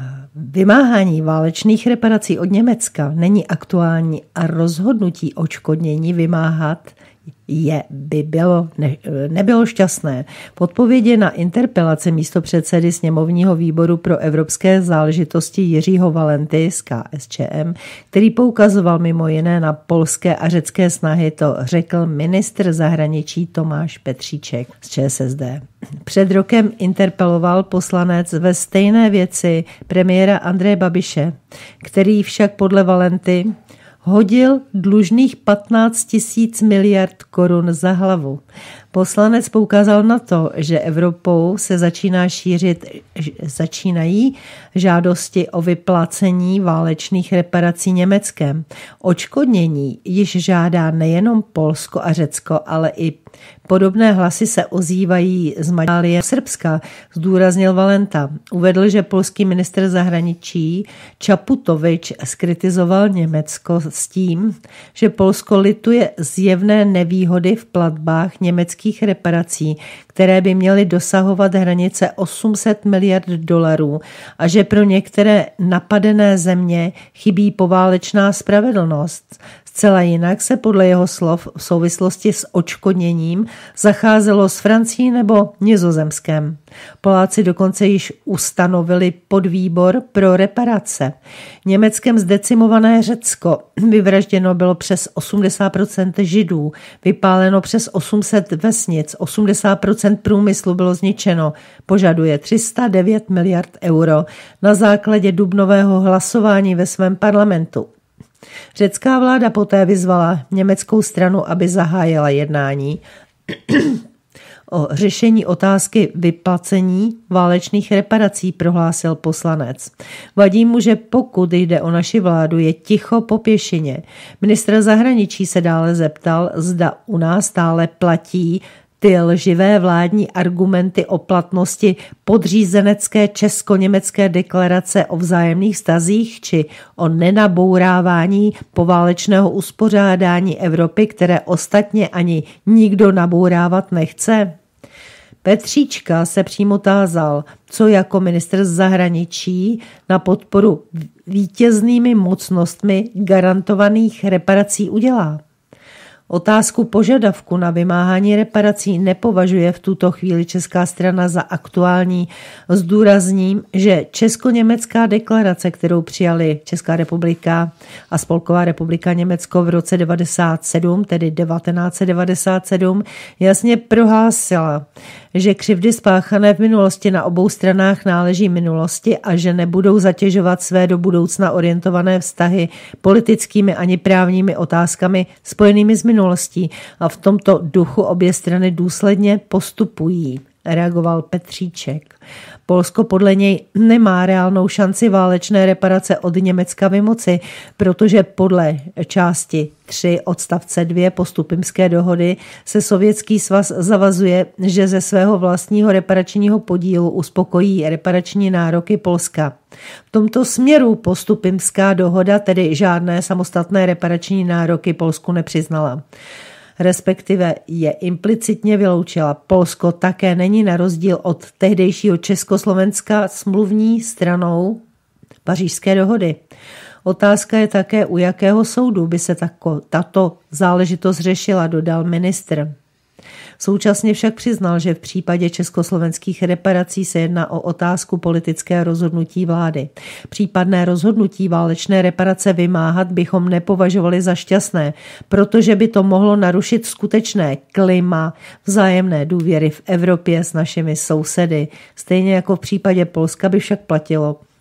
Vymáhání válečných reparací od Německa není aktuální a rozhodnutí odškodnění vymáhat je by bylo, ne, nebylo šťastné. V odpovědi na interpelace místopředsedy sněmovního výboru pro evropské záležitosti Jiřího Valenty z K S Č M, který poukazoval mimo jiné na polské a řecké snahy, to řekl ministr zahraničí Tomáš Petříček z Č S S D. Před rokem interpeloval poslanec ve stejné věci premiéra Andreje Babiše, který však podle Valenty hodil dlužných patnáct tisíc miliard korun za hlavu. Poslanec poukázal na to, že Evropou se začíná šířit, začínají žádosti o vyplacení válečných reparací Německem. Odškodnění již žádá nejenom Polsko a Řecko, ale i podobné hlasy se ozývají z Maďálie a Srbska, zdůraznil Valenta. Uvedl, že polský ministr zahraničí Čaputovič skritizoval Německo s tím, že Polsko lituje zjevné nevýhody v platbách německých reparací, které by měly dosahovat hranice osm set miliard dolarů a že pro některé napadené země chybí poválečná spravedlnost. Zcela jinak se podle jeho slov v souvislosti s odškodněním zacházelo s Francií nebo Nizozemskem. Poláci dokonce již ustanovili podvýbor pro reparace. Německem zdecimované Řecko vyvražděno bylo přes osmdesát procent Židů, vypáleno přes osm set vesnic, osmdesát procent průmyslu bylo zničeno, požaduje tři sta devět miliard euro na základě dubnového hlasování ve svém parlamentu. Řecká vláda poté vyzvala německou stranu, aby zahájila jednání o řešení otázky vyplacení válečných reparací, prohlásil poslanec. Vadí mu, že pokud jde o naši vládu, je ticho po pěšině. Ministr zahraničí se dále zeptal, zda u nás stále platí ty lživé vládní argumenty o platnosti podřízenecké česko-německé deklarace o vzájemných vztazích či o nenabourávání poválečného uspořádání Evropy, které ostatně ani nikdo nabourávat nechce? Petříčka se přímo tázal, co jako ministr zahraničí na podporu vítěznými mocnostmi garantovaných reparací udělá. Otázku požadavku na vymáhání reparací nepovažuje v tuto chvíli česká strana za aktuální. Zdůrazním, že česko-německá deklarace, kterou přijali Česká republika a Spolková republika Německo v roce devadesát sedm, tedy devatenáct set devadesát sedm, jasně prohlásila, že křivdy spáchané v minulosti na obou stranách náleží minulosti a že nebudou zatěžovat své do budoucna orientované vztahy politickými ani právními otázkami spojenými s minulostí a v tomto duchu obě strany důsledně postupují, reagoval Petříček. Polsko podle něj nemá reálnou šanci válečné reparace od Německa vymoci, protože podle části tři odstavce dva Postupimské dohody se Sovětský svaz zavazuje, že ze svého vlastního reparačního podílu uspokojí reparační nároky Polska. V tomto směru Postupimská dohoda tedy žádné samostatné reparační nároky Polsku nepřiznala. Respektive je implicitně vyloučila. Polsko také není na rozdíl od tehdejšího Československa smluvní stranou Pařížské dohody. Otázka je také, u jakého soudu by se tako, tato záležitost řešila, dodal ministr. Současně však přiznal, že v případě československých reparací se jedná o otázku politické rozhodnutí vlády. Případné rozhodnutí válečné reparace vymáhat bychom nepovažovali za šťastné, protože by to mohlo narušit skutečné klima vzájemné důvěry v Evropě s našimi sousedy. Stejně jako v případě Polska by však platilo,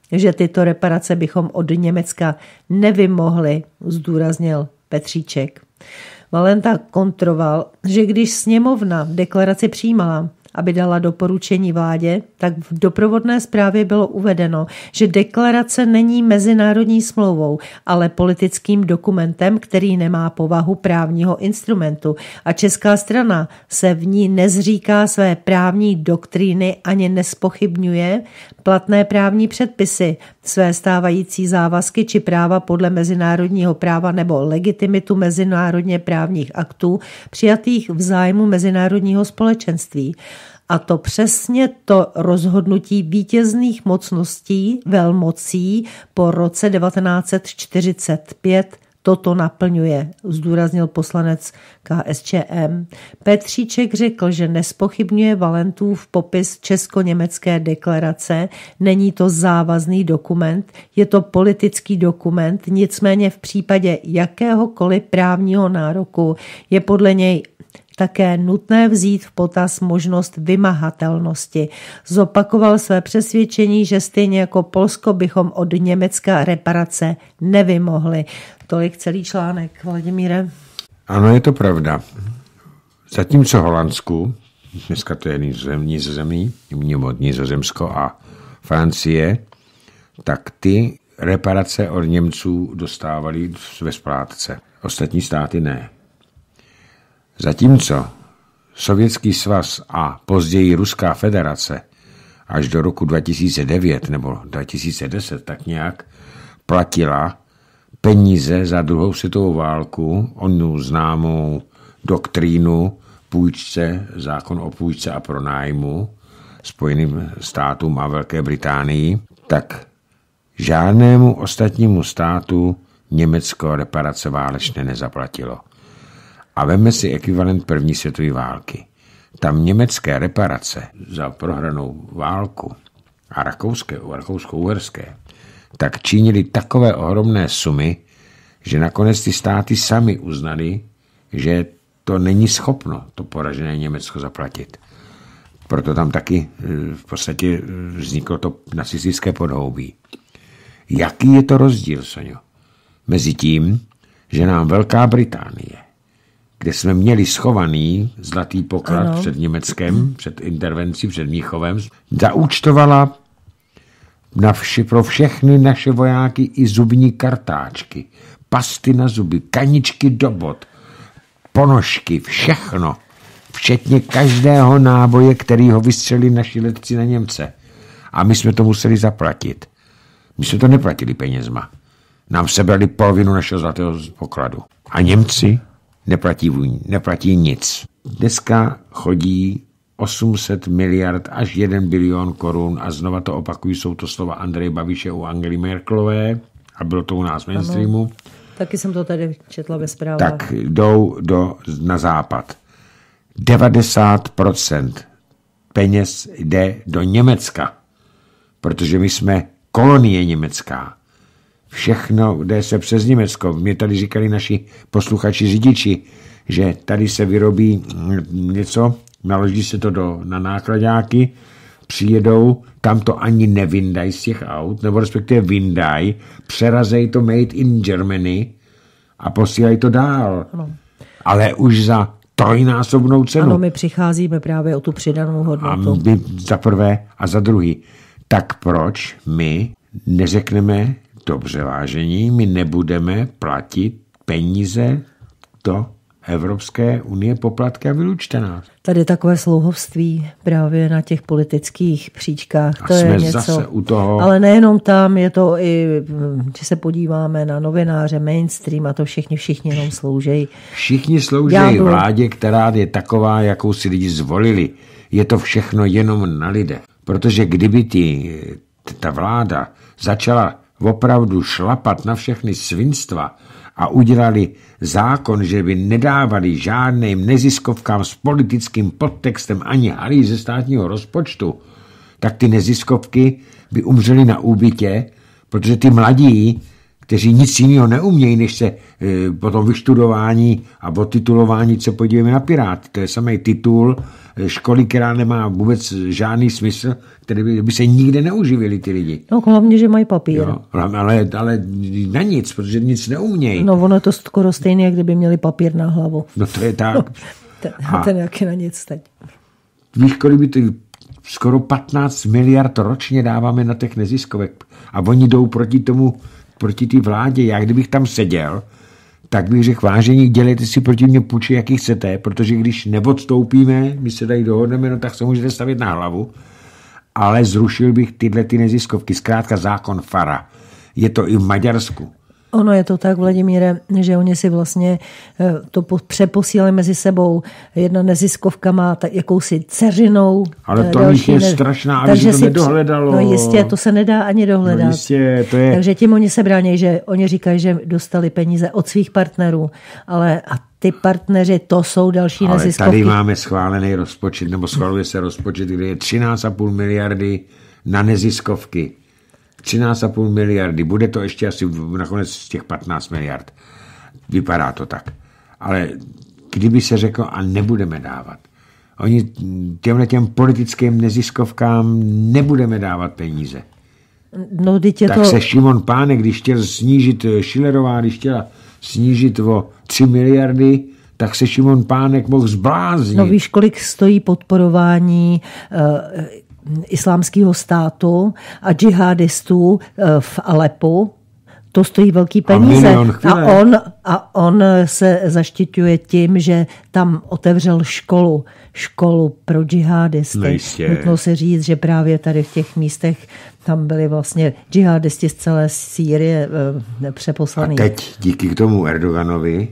že tyto reparace bychom od Německa nevymohli, zdůraznil Petříček. Valenta kontroval, že když sněmovna deklaraci přijímala, aby dala doporučení vládě, tak v doprovodné zprávě bylo uvedeno, že deklarace není mezinárodní smlouvou, ale politickým dokumentem, který nemá povahu právního instrumentu a česká strana se v ní nezříká své právní doktríny ani nespochybňuje platné právní předpisy, své stávající závazky či práva podle mezinárodního práva nebo legitimitu mezinárodně právních aktů přijatých v zájmu mezinárodního společenství. A to přesně to rozhodnutí vítězných mocností, velmocí po roce devatenáct set čtyřicet pět toto naplňuje, zdůraznil poslanec K S Č M. Petříček řekl, že nespochybňuje Valentův popis česko-německé deklarace, není to závazný dokument, je to politický dokument, nicméně v případě jakéhokoliv právního nároku je podle něj také nutné vzít v potaz možnost vymahatelnosti. Zopakoval své přesvědčení, že stejně jako Polsko bychom od Německa reparace nevymohli. Tolik celý článek, Vladimíre.
Ano, je to pravda. Zatímco Holandsku, dneska to je Nizozemí, Nizozemsko a Francie, tak ty reparace od Němců dostávali ve splátce. Ostatní státy ne. Zatímco Sovětský svaz a později Ruská federace až do roku dva tisíce devět nebo dva tisíce deset tak nějak platila peníze za druhou světovou válku, onu známou doktrínu půjčce, zákon o půjčce a pronájmu Spojeným státům a Velké Británii, tak žádnému ostatnímu státu Německo reparace válečné nezaplatilo. A veme si ekvivalent první světové války. Tam německé reparace za prohranou válku a rakouské, rakousko-uherské, tak činili takové ohromné sumy, že nakonec ty státy sami uznali, že to není schopno to poražené Německo zaplatit. Proto tam taky v podstatě vzniklo to nacistické podhoubí. Jaký je to rozdíl, Soňo? Mezi tím, že nám Velká Británie, kde jsme měli schovaný zlatý poklad ano. před Německem, před intervencí, před Mnichovem, zaúčtovala na vši, pro všechny naše vojáky i zubní kartáčky, pasty na zuby, kaničky do bot, ponožky, všechno, včetně každého náboje, který ho vystřelili naši letci na Němce. A my jsme to museli zaplatit. My jsme to neplatili penězma. Nám sebrali polovinu našeho zlatého pokladu. A Němci neplatí, neplatí nic. Dneska chodí osm set miliard až jeden bilion korun a znova to opakují, jsou to slova Andreje Babiše u Angely Merkelové a bylo to u nás v mainstreamu.
Ano, taky jsem to tady četla ve zprávách.
Tak jdou do, na západ. devadesát procent peněz jde do Německa, protože my jsme kolonie německá. Všechno jde se přes Německo. Mě tady říkali naši posluchači řidiči, že tady se vyrobí něco, naloží se to do, na nákladáky, přijedou, tam to ani nevyndají z těch aut, nebo respektive vyndají, přerazejí to made in Germany a posílají to dál. Ano. Ale už za trojnásobnou cenu.
Ano, my přicházíme právě o tu přidanou hodnotu.
A my za prvé a za druhý. Tak proč my neřekneme, dobře vážení, my nebudeme platit peníze do Evropské unie poplatky a vylučte nás.
Tady takové slouhovství právě na těch politických příčkách.
A
to
jsme
je něco.
Zase u toho.
Ale nejenom tam, je to i, když se podíváme na novináře, mainstream a to všichni, všichni jenom sloužejí.
Všichni slouží vládě, která je taková, jakou si lidi zvolili. Je to všechno jenom na lidech. Protože kdyby ty, ta vláda začala opravdu šlapat na všechny svinstva a udělali zákon, že by nedávali žádným neziskovkám s politickým podtextem ani halí ze státního rozpočtu, tak ty neziskovky by umřely na úbytě, protože ty mladí, kteří nic jiného neumějí, než se e, po tom vyštudování a po titulování se podívejme na Piráty. To je samý titul školy, která nemá vůbec žádný smysl, který by, by se nikde neuživili ty lidi.
No hlavně, že mají papír.
Jo, ale, ale na nic, protože nic neumějí.
No ono je to skoro stejné, jak kdyby měli papír na hlavu.
No to je tak.
ten, a ten jak je na nic teď.
Víš, kolik by to skoro patnáct miliard ročně dáváme na těch neziskovek. A oni jdou proti tomu, proti té vládě. Já kdybych tam seděl, tak bych řekl, vážení, dělejte si proti mě půjči, jaký chcete, protože když neodstoupíme, my se tady dohodneme, no tak se můžete stavit na hlavu, ale zrušil bych tyhle ty neziskovky. Zkrátka zákon Fara. Je to i v Maďarsku.
Ono je to tak, Vladimíre, že oni si vlastně to přeposílali mezi sebou. Jedna neziskovka má tak jakousi dceřinou.
Ale to nich je ne... strašná, aby se to si... nedohledalo.
No jistě, to se nedá ani dohledat.
No jistě, to je...
Takže tím oni se brání, že oni říkají, že dostali peníze od svých partnerů, ale a ty partneři, to jsou další
ale
neziskovky.
Ale tady máme schválený rozpočet, nebo schvaluje se rozpočet, kde je třináct a půl miliardy na neziskovky. třináct a půl miliardy, bude to ještě asi nakonec z těch patnáct miliard. Vypadá to tak. Ale kdyby se řeklo, a nebudeme dávat. Oni těmhle těm politickým neziskovkám nebudeme dávat peníze.
No, je
tak
to...
se Šimon Pánek, když chtěl snížit, Schillerová, když chtěla snížit o tři miliardy, tak se Šimon Pánek mohl zbláznit.
No víš, kolik stojí podporování uh, islámského státu a džihadistů v Alepu, to stojí velký peníze. A, a, on, a on se zaštiťuje tím, že tam otevřel školu, školu pro džihadisty. Nutno se říct, že právě tady v těch místech tam byli vlastně džihadisti z celé Sýrie e, přeposlaný.
A teď díky tomu Erdoganovi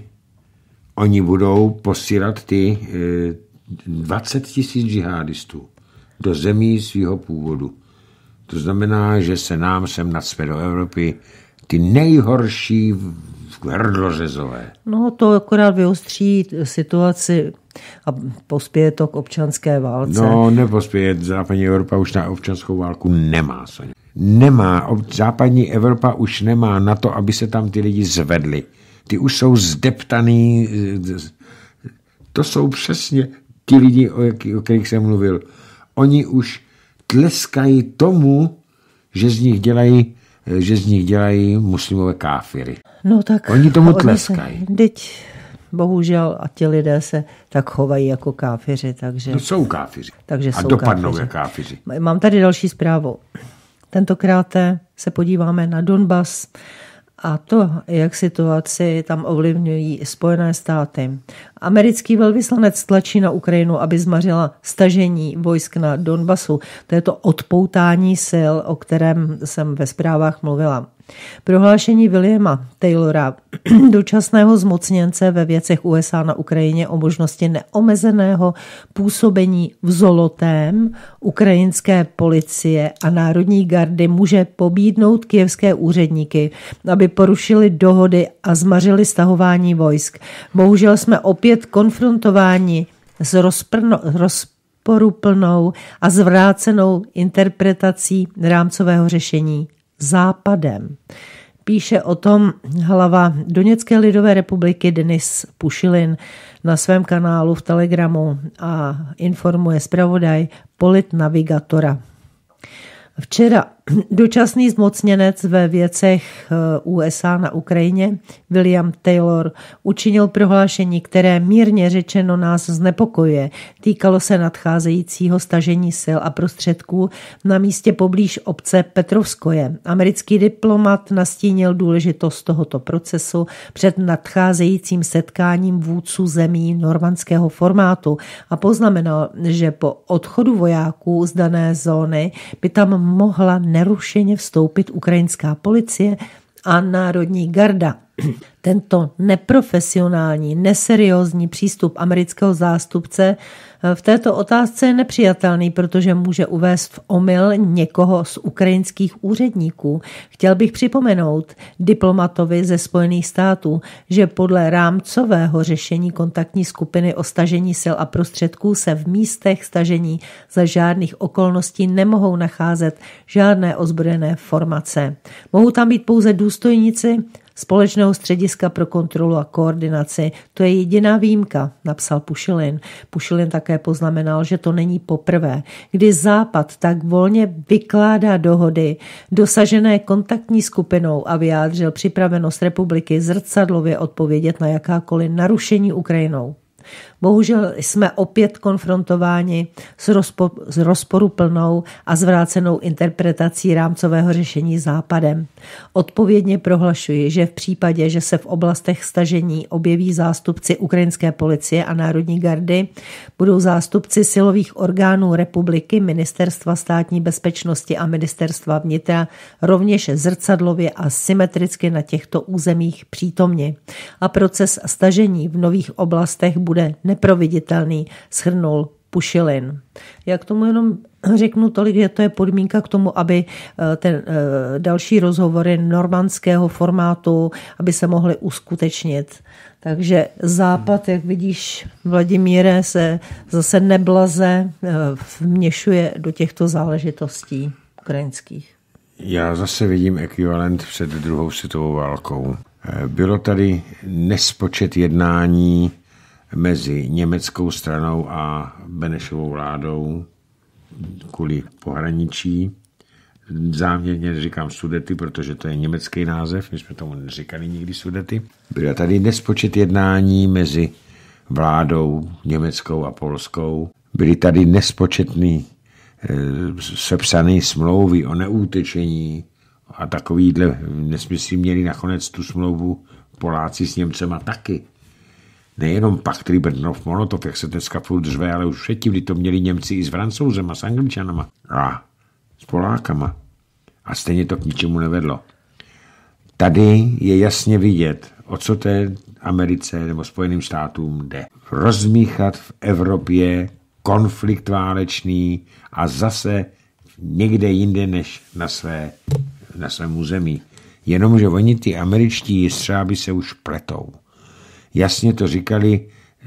oni budou posílat ty e, dvacet tisíc džihadistů do zemí svého původu. To znamená, že se nám sem nacpe do Evropy ty nejhorší hrdlořezové.
No to akorát vyostří situaci a pospěje to k občanské válce.
No nepospěje, západní Evropa už na občanskou válku nemá. Soně. Nemá, západní Evropa už nemá na to, aby se tam ty lidi zvedli. Ty už jsou zdeptaný, to jsou přesně ti lidi, o, jaký, o kterých jsem mluvil. Oni už tleskají tomu, že z nich dělají, že z nich dělají muslimové káfiry.
No tak
oni tomu tleskají.
Teď bohužel a ti lidé se tak chovají jako káfiři, takže...
No jsou káfiři.
Takže
a
jsou
dopadnou
káfiři.
jako káfiři.
Mám tady další zprávu. Tentokrát se podíváme na Donbas a to, jak situaci tam ovlivňují Spojené státy. Americký velvyslanec tlačí na Ukrajinu, aby zmařila stažení vojsk na Donbasu. To je to odpoutání sil, o kterém jsem ve zprávách mluvila. Prohlášení Williama Taylora, dočasného zmocněnce ve věcech U S A na Ukrajině o možnosti neomezeného působení v Zolotém ukrajinské policie a národní gardy, může pobídnout kyjevské úředníky, aby porušili dohody a zmařili stahování vojsk. Bohužel jsme opět konfrontováni s rozprno, rozporuplnou a zvrácenou interpretací rámcového řešení Západem. Píše o tom hlava Doněcké lidové republiky Denis Pušilin na svém kanálu v Telegramu a informuje zpravodaj Politnavigatora. Včera dočasný zmocněnec ve věcech U S A na Ukrajině William Taylor učinil prohlášení, které mírně řečeno nás znepokojuje. Týkalo se nadcházejícího stažení sil a prostředků na místě poblíž obce Petrovskoje. Americký diplomat nastínil důležitost tohoto procesu před nadcházejícím setkáním vůdců zemí normandského formátu a poznamenal, že po odchodu vojáků z dané zóny by tam mohla nerušeně vstoupit ukrajinská policie a národní garda. Tento neprofesionální, neseriózní přístup amerického zástupce v této otázce je nepřijatelný, protože může uvést v omyl někoho z ukrajinských úředníků. Chtěl bych připomenout diplomatovi ze Spojených států, že podle rámcového řešení kontaktní skupiny o stažení sil a prostředků se v místech stažení za žádných okolností nemohou nacházet žádné ozbrojené formace. Mohou tam být pouze důstojníci Společného střediska pro kontrolu a koordinaci. To je jediná výjimka, napsal Pušilin. Pušilin také poznamenal, že to není poprvé, kdy Západ tak volně vykládá dohody dosažené kontaktní skupinou a vyjádřil připravenost republiky zrcadlově odpovědět na jakákoliv narušení Ukrajinou. Bohužel jsme opět konfrontováni s, rozpo, s rozporuplnou a zvrácenou interpretací rámcového řešení Západem. Odpovědně prohlašuji, že v případě, že se v oblastech stažení objeví zástupci ukrajinské policie a národní gardy, budou zástupci silových orgánů republiky, ministerstva státní bezpečnosti a ministerstva vnitra rovněž zrcadlově a symetricky na těchto územích přítomni. A proces stažení v nových oblastech bude neproviditelný, shrnul Pušilin. Já k tomu jenom řeknu tolik, že to je podmínka k tomu, aby ten další rozhovory normandského formátu, aby se mohly uskutečnit. Takže Západ, jak vidíš, Vladimíre, se zase neblaze vměšuje do těchto záležitostí ukrajinských.
Já zase vidím ekvivalent před druhou světovou válkou. Bylo tady nespočet jednání mezi německou stranou a Benešovou vládou kvůli pohraničí. Záměrně říkám Sudety, protože to je německý název, my jsme tomu neříkali nikdy Sudety. Byla tady nespočet jednání mezi vládou německou a polskou. Byly tady nespočetný e, sepsané smlouvy o neútečení a takovýhle nesmysly měli nakonec tu smlouvu Poláci s Němcema taky. Nejenom pakt Ribbentrop-Molotov, jak se dneska furt řve, ale už předtím, kdy to měli Němci i s Francouzema, s Angličanama a s Polákama. A stejně to k ničemu nevedlo. Tady je jasně vidět, o co té Americe nebo Spojeným státům jde. Rozmíchat v Evropě konflikt válečný a zase někde jinde než na, své, na svém území. Jenomže oni ty američtí jestřáby se už pletou. Jasně to říkali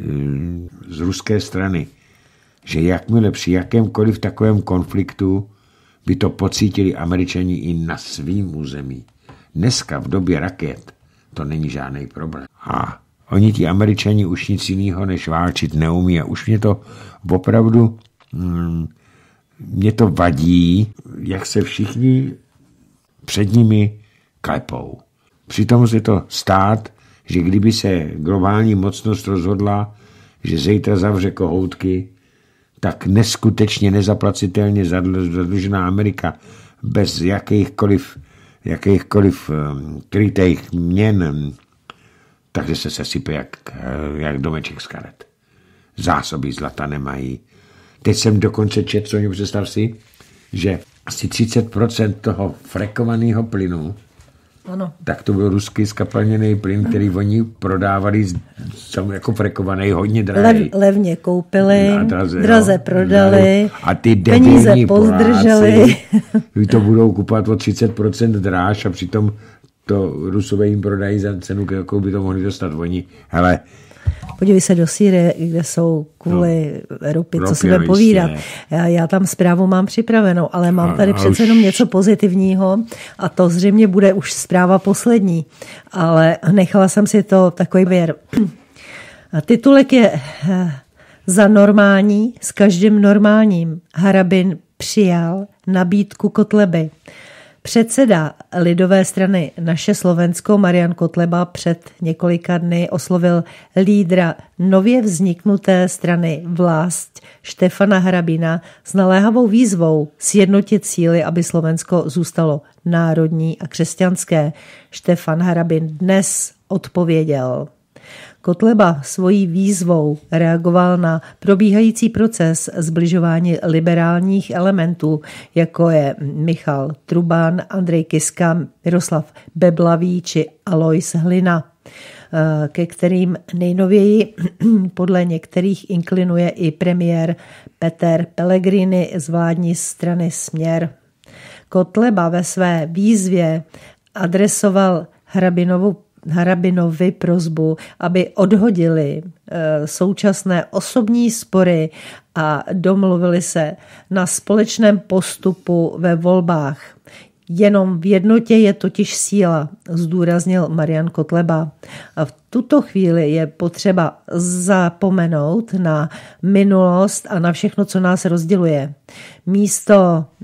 z ruské strany, že jakmile při jakémkoliv takovém konfliktu by to pocítili Američani i na svým území. Dneska v době raket to není žádný problém. A oni ti Američani už nic jiného než válčit neumí a už mě to opravdu mm, mě to vadí, jak se všichni před nimi klepou. Přitom se to stát, že kdyby se globální mocnost rozhodla, že zítra zavře kohoutky, tak neskutečně nezaplacitelně zadlužená Amerika bez jakýchkoliv, jakýchkoliv krytých měn, takže se sesype jak, jak domeček z karet. Zásoby zlata nemají. Teď jsem dokonce četl, co mě představ si, že asi třicet procent toho frekovaného plynu, ano. Tak to byl ruský skapalněný plyn, který oni prodávali jako frekovaný, hodně drahý.
Lev, levně koupili, a draze, draze prodali,
a ty
peníze pozdrželi.
Poláci, to budou kupovat o třicet procent dráž a přitom to Rusové jim prodají za cenu, jakou by to mohli dostat oni. Hele,
podívej se do Sýrie, kde jsou kvůli no, ropy, co si budeme povídat. Já, já tam zprávu mám připravenou, ale mám tady a, přece už... jenom něco pozitivního a to zřejmě bude už zpráva poslední. Ale nechala jsem si to takový věr. Titulek je Za normální s každým normálním. Harabin přijal nabídku Kotleby. Předseda lidové strany Naše Slovensko Marian Kotleba před několika dny oslovil lídra nově vzniknuté strany Vlast Štefana Harabina s naléhavou výzvou sjednotit síly, aby Slovensko zůstalo národní a křesťanské. Štefan Harabin dnes odpověděl. Kotleba svojí výzvou reagoval na probíhající proces zbližování liberálních elementů, jako je Michal Truban, Andrej Kiska, Miroslav Beblavý či Alois Hlina, ke kterým nejnověji podle některých inklinuje i premiér Peter Pellegrini z vládní strany Směr. Kotleba ve své výzvě adresoval Harabinovu Harabinovi prosbu, aby odhodili současné osobní spory a domluvili se na společném postupu ve volbách. Jenom v jednotě je totiž síla, zdůraznil Marian Kotleba. A v tuto chvíli je potřeba zapomenout na minulost a na všechno, co nás rozděluje. Místo uh,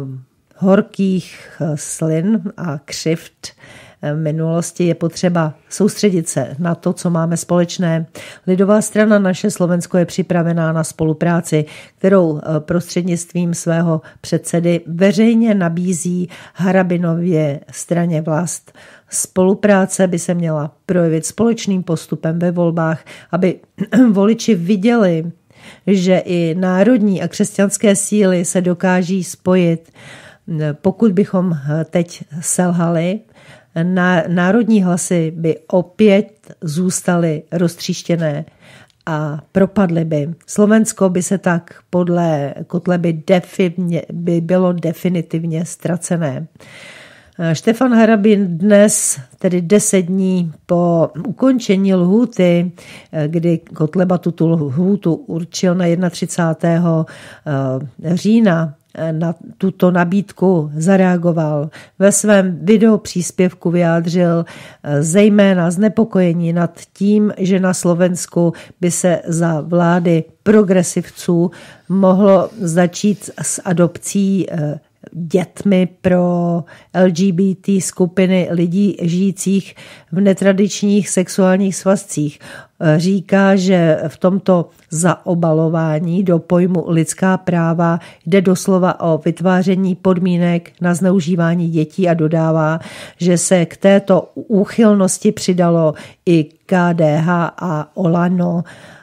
horkých slin a křivd minulosti je potřeba soustředit se na to, co máme společné. Lidová strana Naše Slovensko je připravená na spolupráci, kterou prostřednictvím svého předsedy veřejně nabízí Harabinově straně vlast. Spolupráce by se měla projevit společným postupem ve volbách, aby voliči viděli, že i národní a křesťanské síly se dokáží spojit. Pokud bychom teď selhali, národní hlasy by opět zůstaly roztříštěné a propadly by. Slovensko by se tak podle Kotleby definitivně, by bylo definitivně ztracené. Štefan Harabin dnes, tedy deset dní po ukončení lhůty, kdy Kotleba tuto lhůtu určil na třicátého prvního října, na tuto nabídku zareagoval. Ve svém videopříspěvku vyjádřil zejména znepokojení nad tím, že na Slovensku by se za vlády progresivců mohlo začít s adopcí dětmi pro L G B T skupiny lidí žijících v netradičních sexuálních svazcích. Říká, že v tomto zaobalování do pojmu lidská práva jde doslova o vytváření podmínek na zneužívání dětí a dodává, že se k této úchylnosti přidalo i K D H a Olano,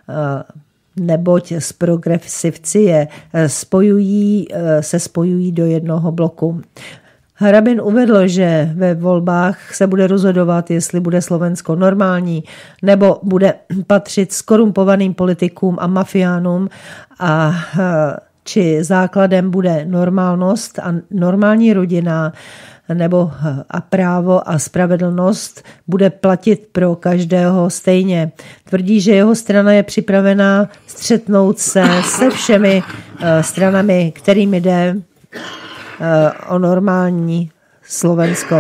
neboť s progresivci je spojují, se spojují do jednoho bloku. Harabin uvedl, že ve volbách se bude rozhodovat, jestli bude Slovensko normální, nebo bude patřit skorumpovaným politikům a mafiánům, a či základem bude normálnost a normální rodina, nebo a právo a spravedlnost bude platit pro každého stejně. Tvrdí, že jeho strana je připravená střetnout se se všemi stranami, kterými jde o normální Slovensko.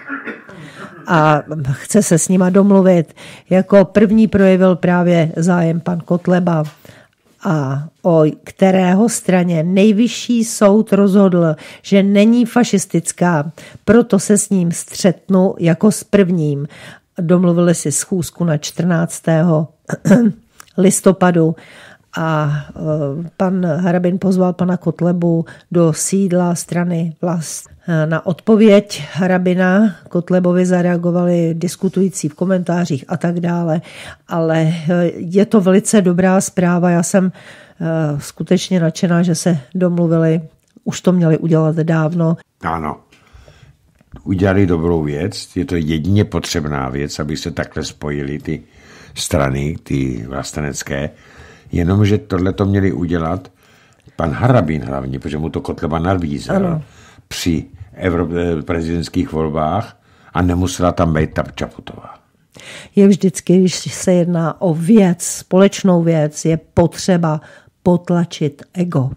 A chce se s nima domluvit. Jako první projevil právě zájem pan Kotleba, a o kterého straně nejvyšší soud rozhodl, že není fašistická, proto se s ním střetnu jako s prvním. Domluvili si schůzku na čtrnáctého listopadu a pan Harabin pozval pana Kotlebu do sídla strany Vlast. Na odpověď Harabina Kotlebovi zareagovali diskutující v komentářích a tak dále, ale je to velice dobrá zpráva. Já jsem skutečně nadšená, že se domluvili. Už to měli udělat dávno.
Ano, udělali dobrou věc. Je to jedině potřebná věc, aby se takhle spojily ty strany, ty vlastenecké. Jenomže tohle to měli udělat pan Harabin hlavně, protože mu to Kotleba nabízel ano. při Evrop- prezidentských volbách a nemusela tam být ta Čaputová.
Je vždycky, když se jedná o věc, společnou věc, je potřeba potlačit ego.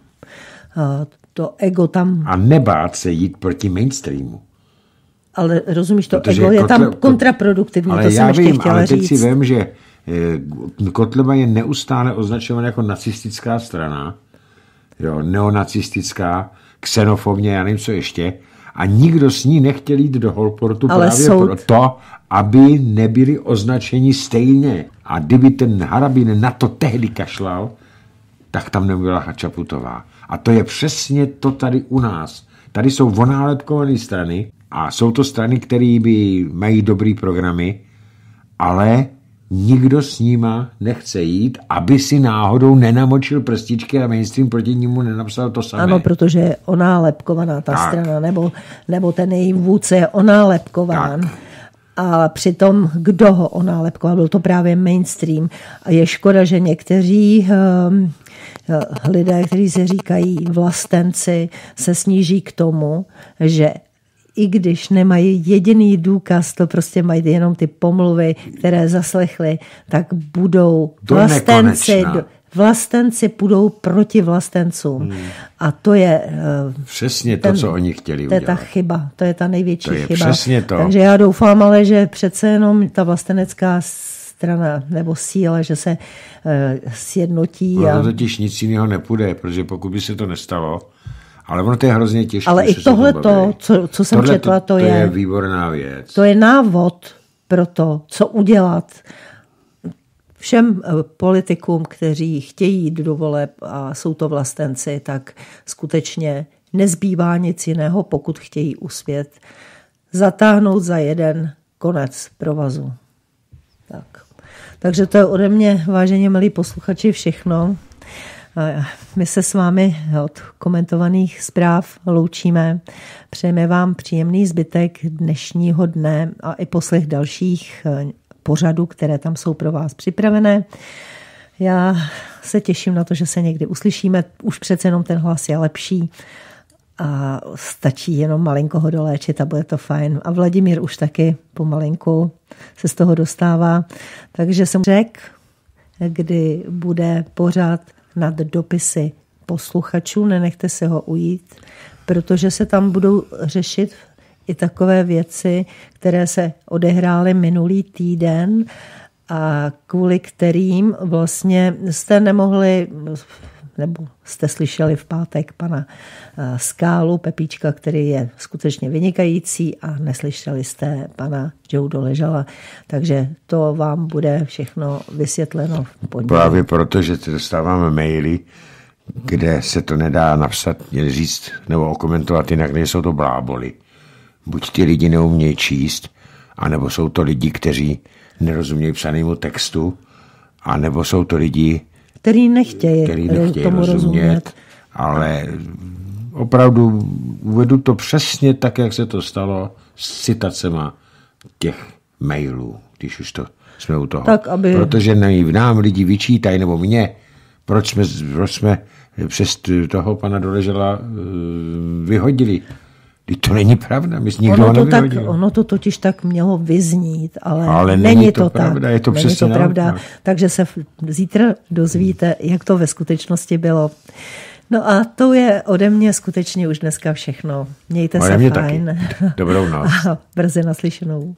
To ego tam...
A nebát se jít proti mainstreamu.
Ale rozumíš, to protože ego je Kotle... tam kontraproduktivní, ale to jsem ještě
vím,
chtěla
ale
říct.
teď si vím, že Kotleba je neustále označovaná jako nacistická strana, jo, neonacistická, xenofobně, já nevím, co ještě, a nikdo s ní nechtěl jít do Holportu ale právě soud... proto, aby nebyli označeni stejně. A kdyby ten Harabin na to tehdy kašlal, tak tam nebyla Čaputová. A to je přesně to tady u nás. Tady jsou vonálepkované strany a jsou to strany, které by mají dobrý programy, ale nikdo s nima nechce jít, aby si náhodou nenamočil prstičky a mainstream proti němu nenapsal to samé.
Ano, protože je onálepkovaná ta tak. strana, nebo, nebo ten její vůdce je onálepkován. Tak. A přitom, kdo ho onálepkoval, byl to právě mainstream. A je škoda, že někteří um, lidé, kteří se říkají vlastenci, se sníží k tomu, že i když nemají jediný důkaz, to prostě mají jenom ty pomluvy, které zaslechli, tak budou
do
vlastenci, vlastenci budou proti vlastencům. Hmm. A to je
přesně ten, to, co oni chtěli
udělat. To je ta chyba, to je ta největší
to je
chyba.
Přesně to.
Takže já doufám, ale že přece jenom ta vlastenecká strana nebo síla, že se uh, sjednotí.
No
a...
to totiž nic jiného nepůjde, protože pokud by se to nestalo, ale ono to je hrozně těžké.
Ale i tohle, to, co, co jsem tohle četla, to,
to,
to je,
je výborná věc.
To je návod pro to, co udělat všem politikům, kteří chtějí jít do voleb a jsou to vlastenci, tak skutečně nezbývá nic jiného, pokud chtějí uspět, zatáhnout za jeden konec provazu. Tak. Takže to je ode mě, vážení milí posluchači, všechno. My se s vámi od komentovaných zpráv loučíme. Přejeme vám příjemný zbytek dnešního dne a i poslech dalších pořadů, které tam jsou pro vás připravené. Já se těším na to, že se někdy uslyšíme. Už přece jenom ten hlas je lepší a stačí jenom malinko ho doléčit a bude to fajn. A Vladimír už taky pomalinku se z toho dostává. Takže jsem řekl, kdy bude pořád nad dopisy posluchačů, nenechte se ho ujít, protože se tam budou řešit i takové věci, které se odehrály minulý týden a kvůli kterým vlastně jste nemohli, nebo jste slyšeli v pátek pana Skálu, Pepíčka, který je skutečně vynikající, a neslyšeli jste pana Joe Doležala. Takže to vám bude všechno vysvětleno v pondělí.
Právě proto, že dostáváme maily, kde se to nedá napsat, říct nebo okomentovat jinak, nejsou to bláboli. Buď ty lidi neumějí číst, anebo jsou to lidi, kteří nerozumějí psanému textu, anebo jsou to lidi,
který nechtějí,
který nechtějí tomu rozumět, rozumět, ale opravdu uvedu to přesně tak, jak se to stalo s citacema těch mailů, když už to jsme u toho.
Tak, aby...
Protože nám lidi vyčítají, nebo mě, proč jsme, proč jsme přes toho pana Doležela vyhodili. To není pravda, my nikdo
ono
ho
to, tak, ono to totiž tak mělo vyznít, ale,
ale
není, není
to,
to
pravda,
tak.
Je to
není
přesně
to pravda, takže se zítra dozvíte, jak to ve skutečnosti bylo. No a to je ode mě skutečně už dneska všechno. Mějte ode se fajn.
Taky. Dobrou noc.
A brzy naslyšenou.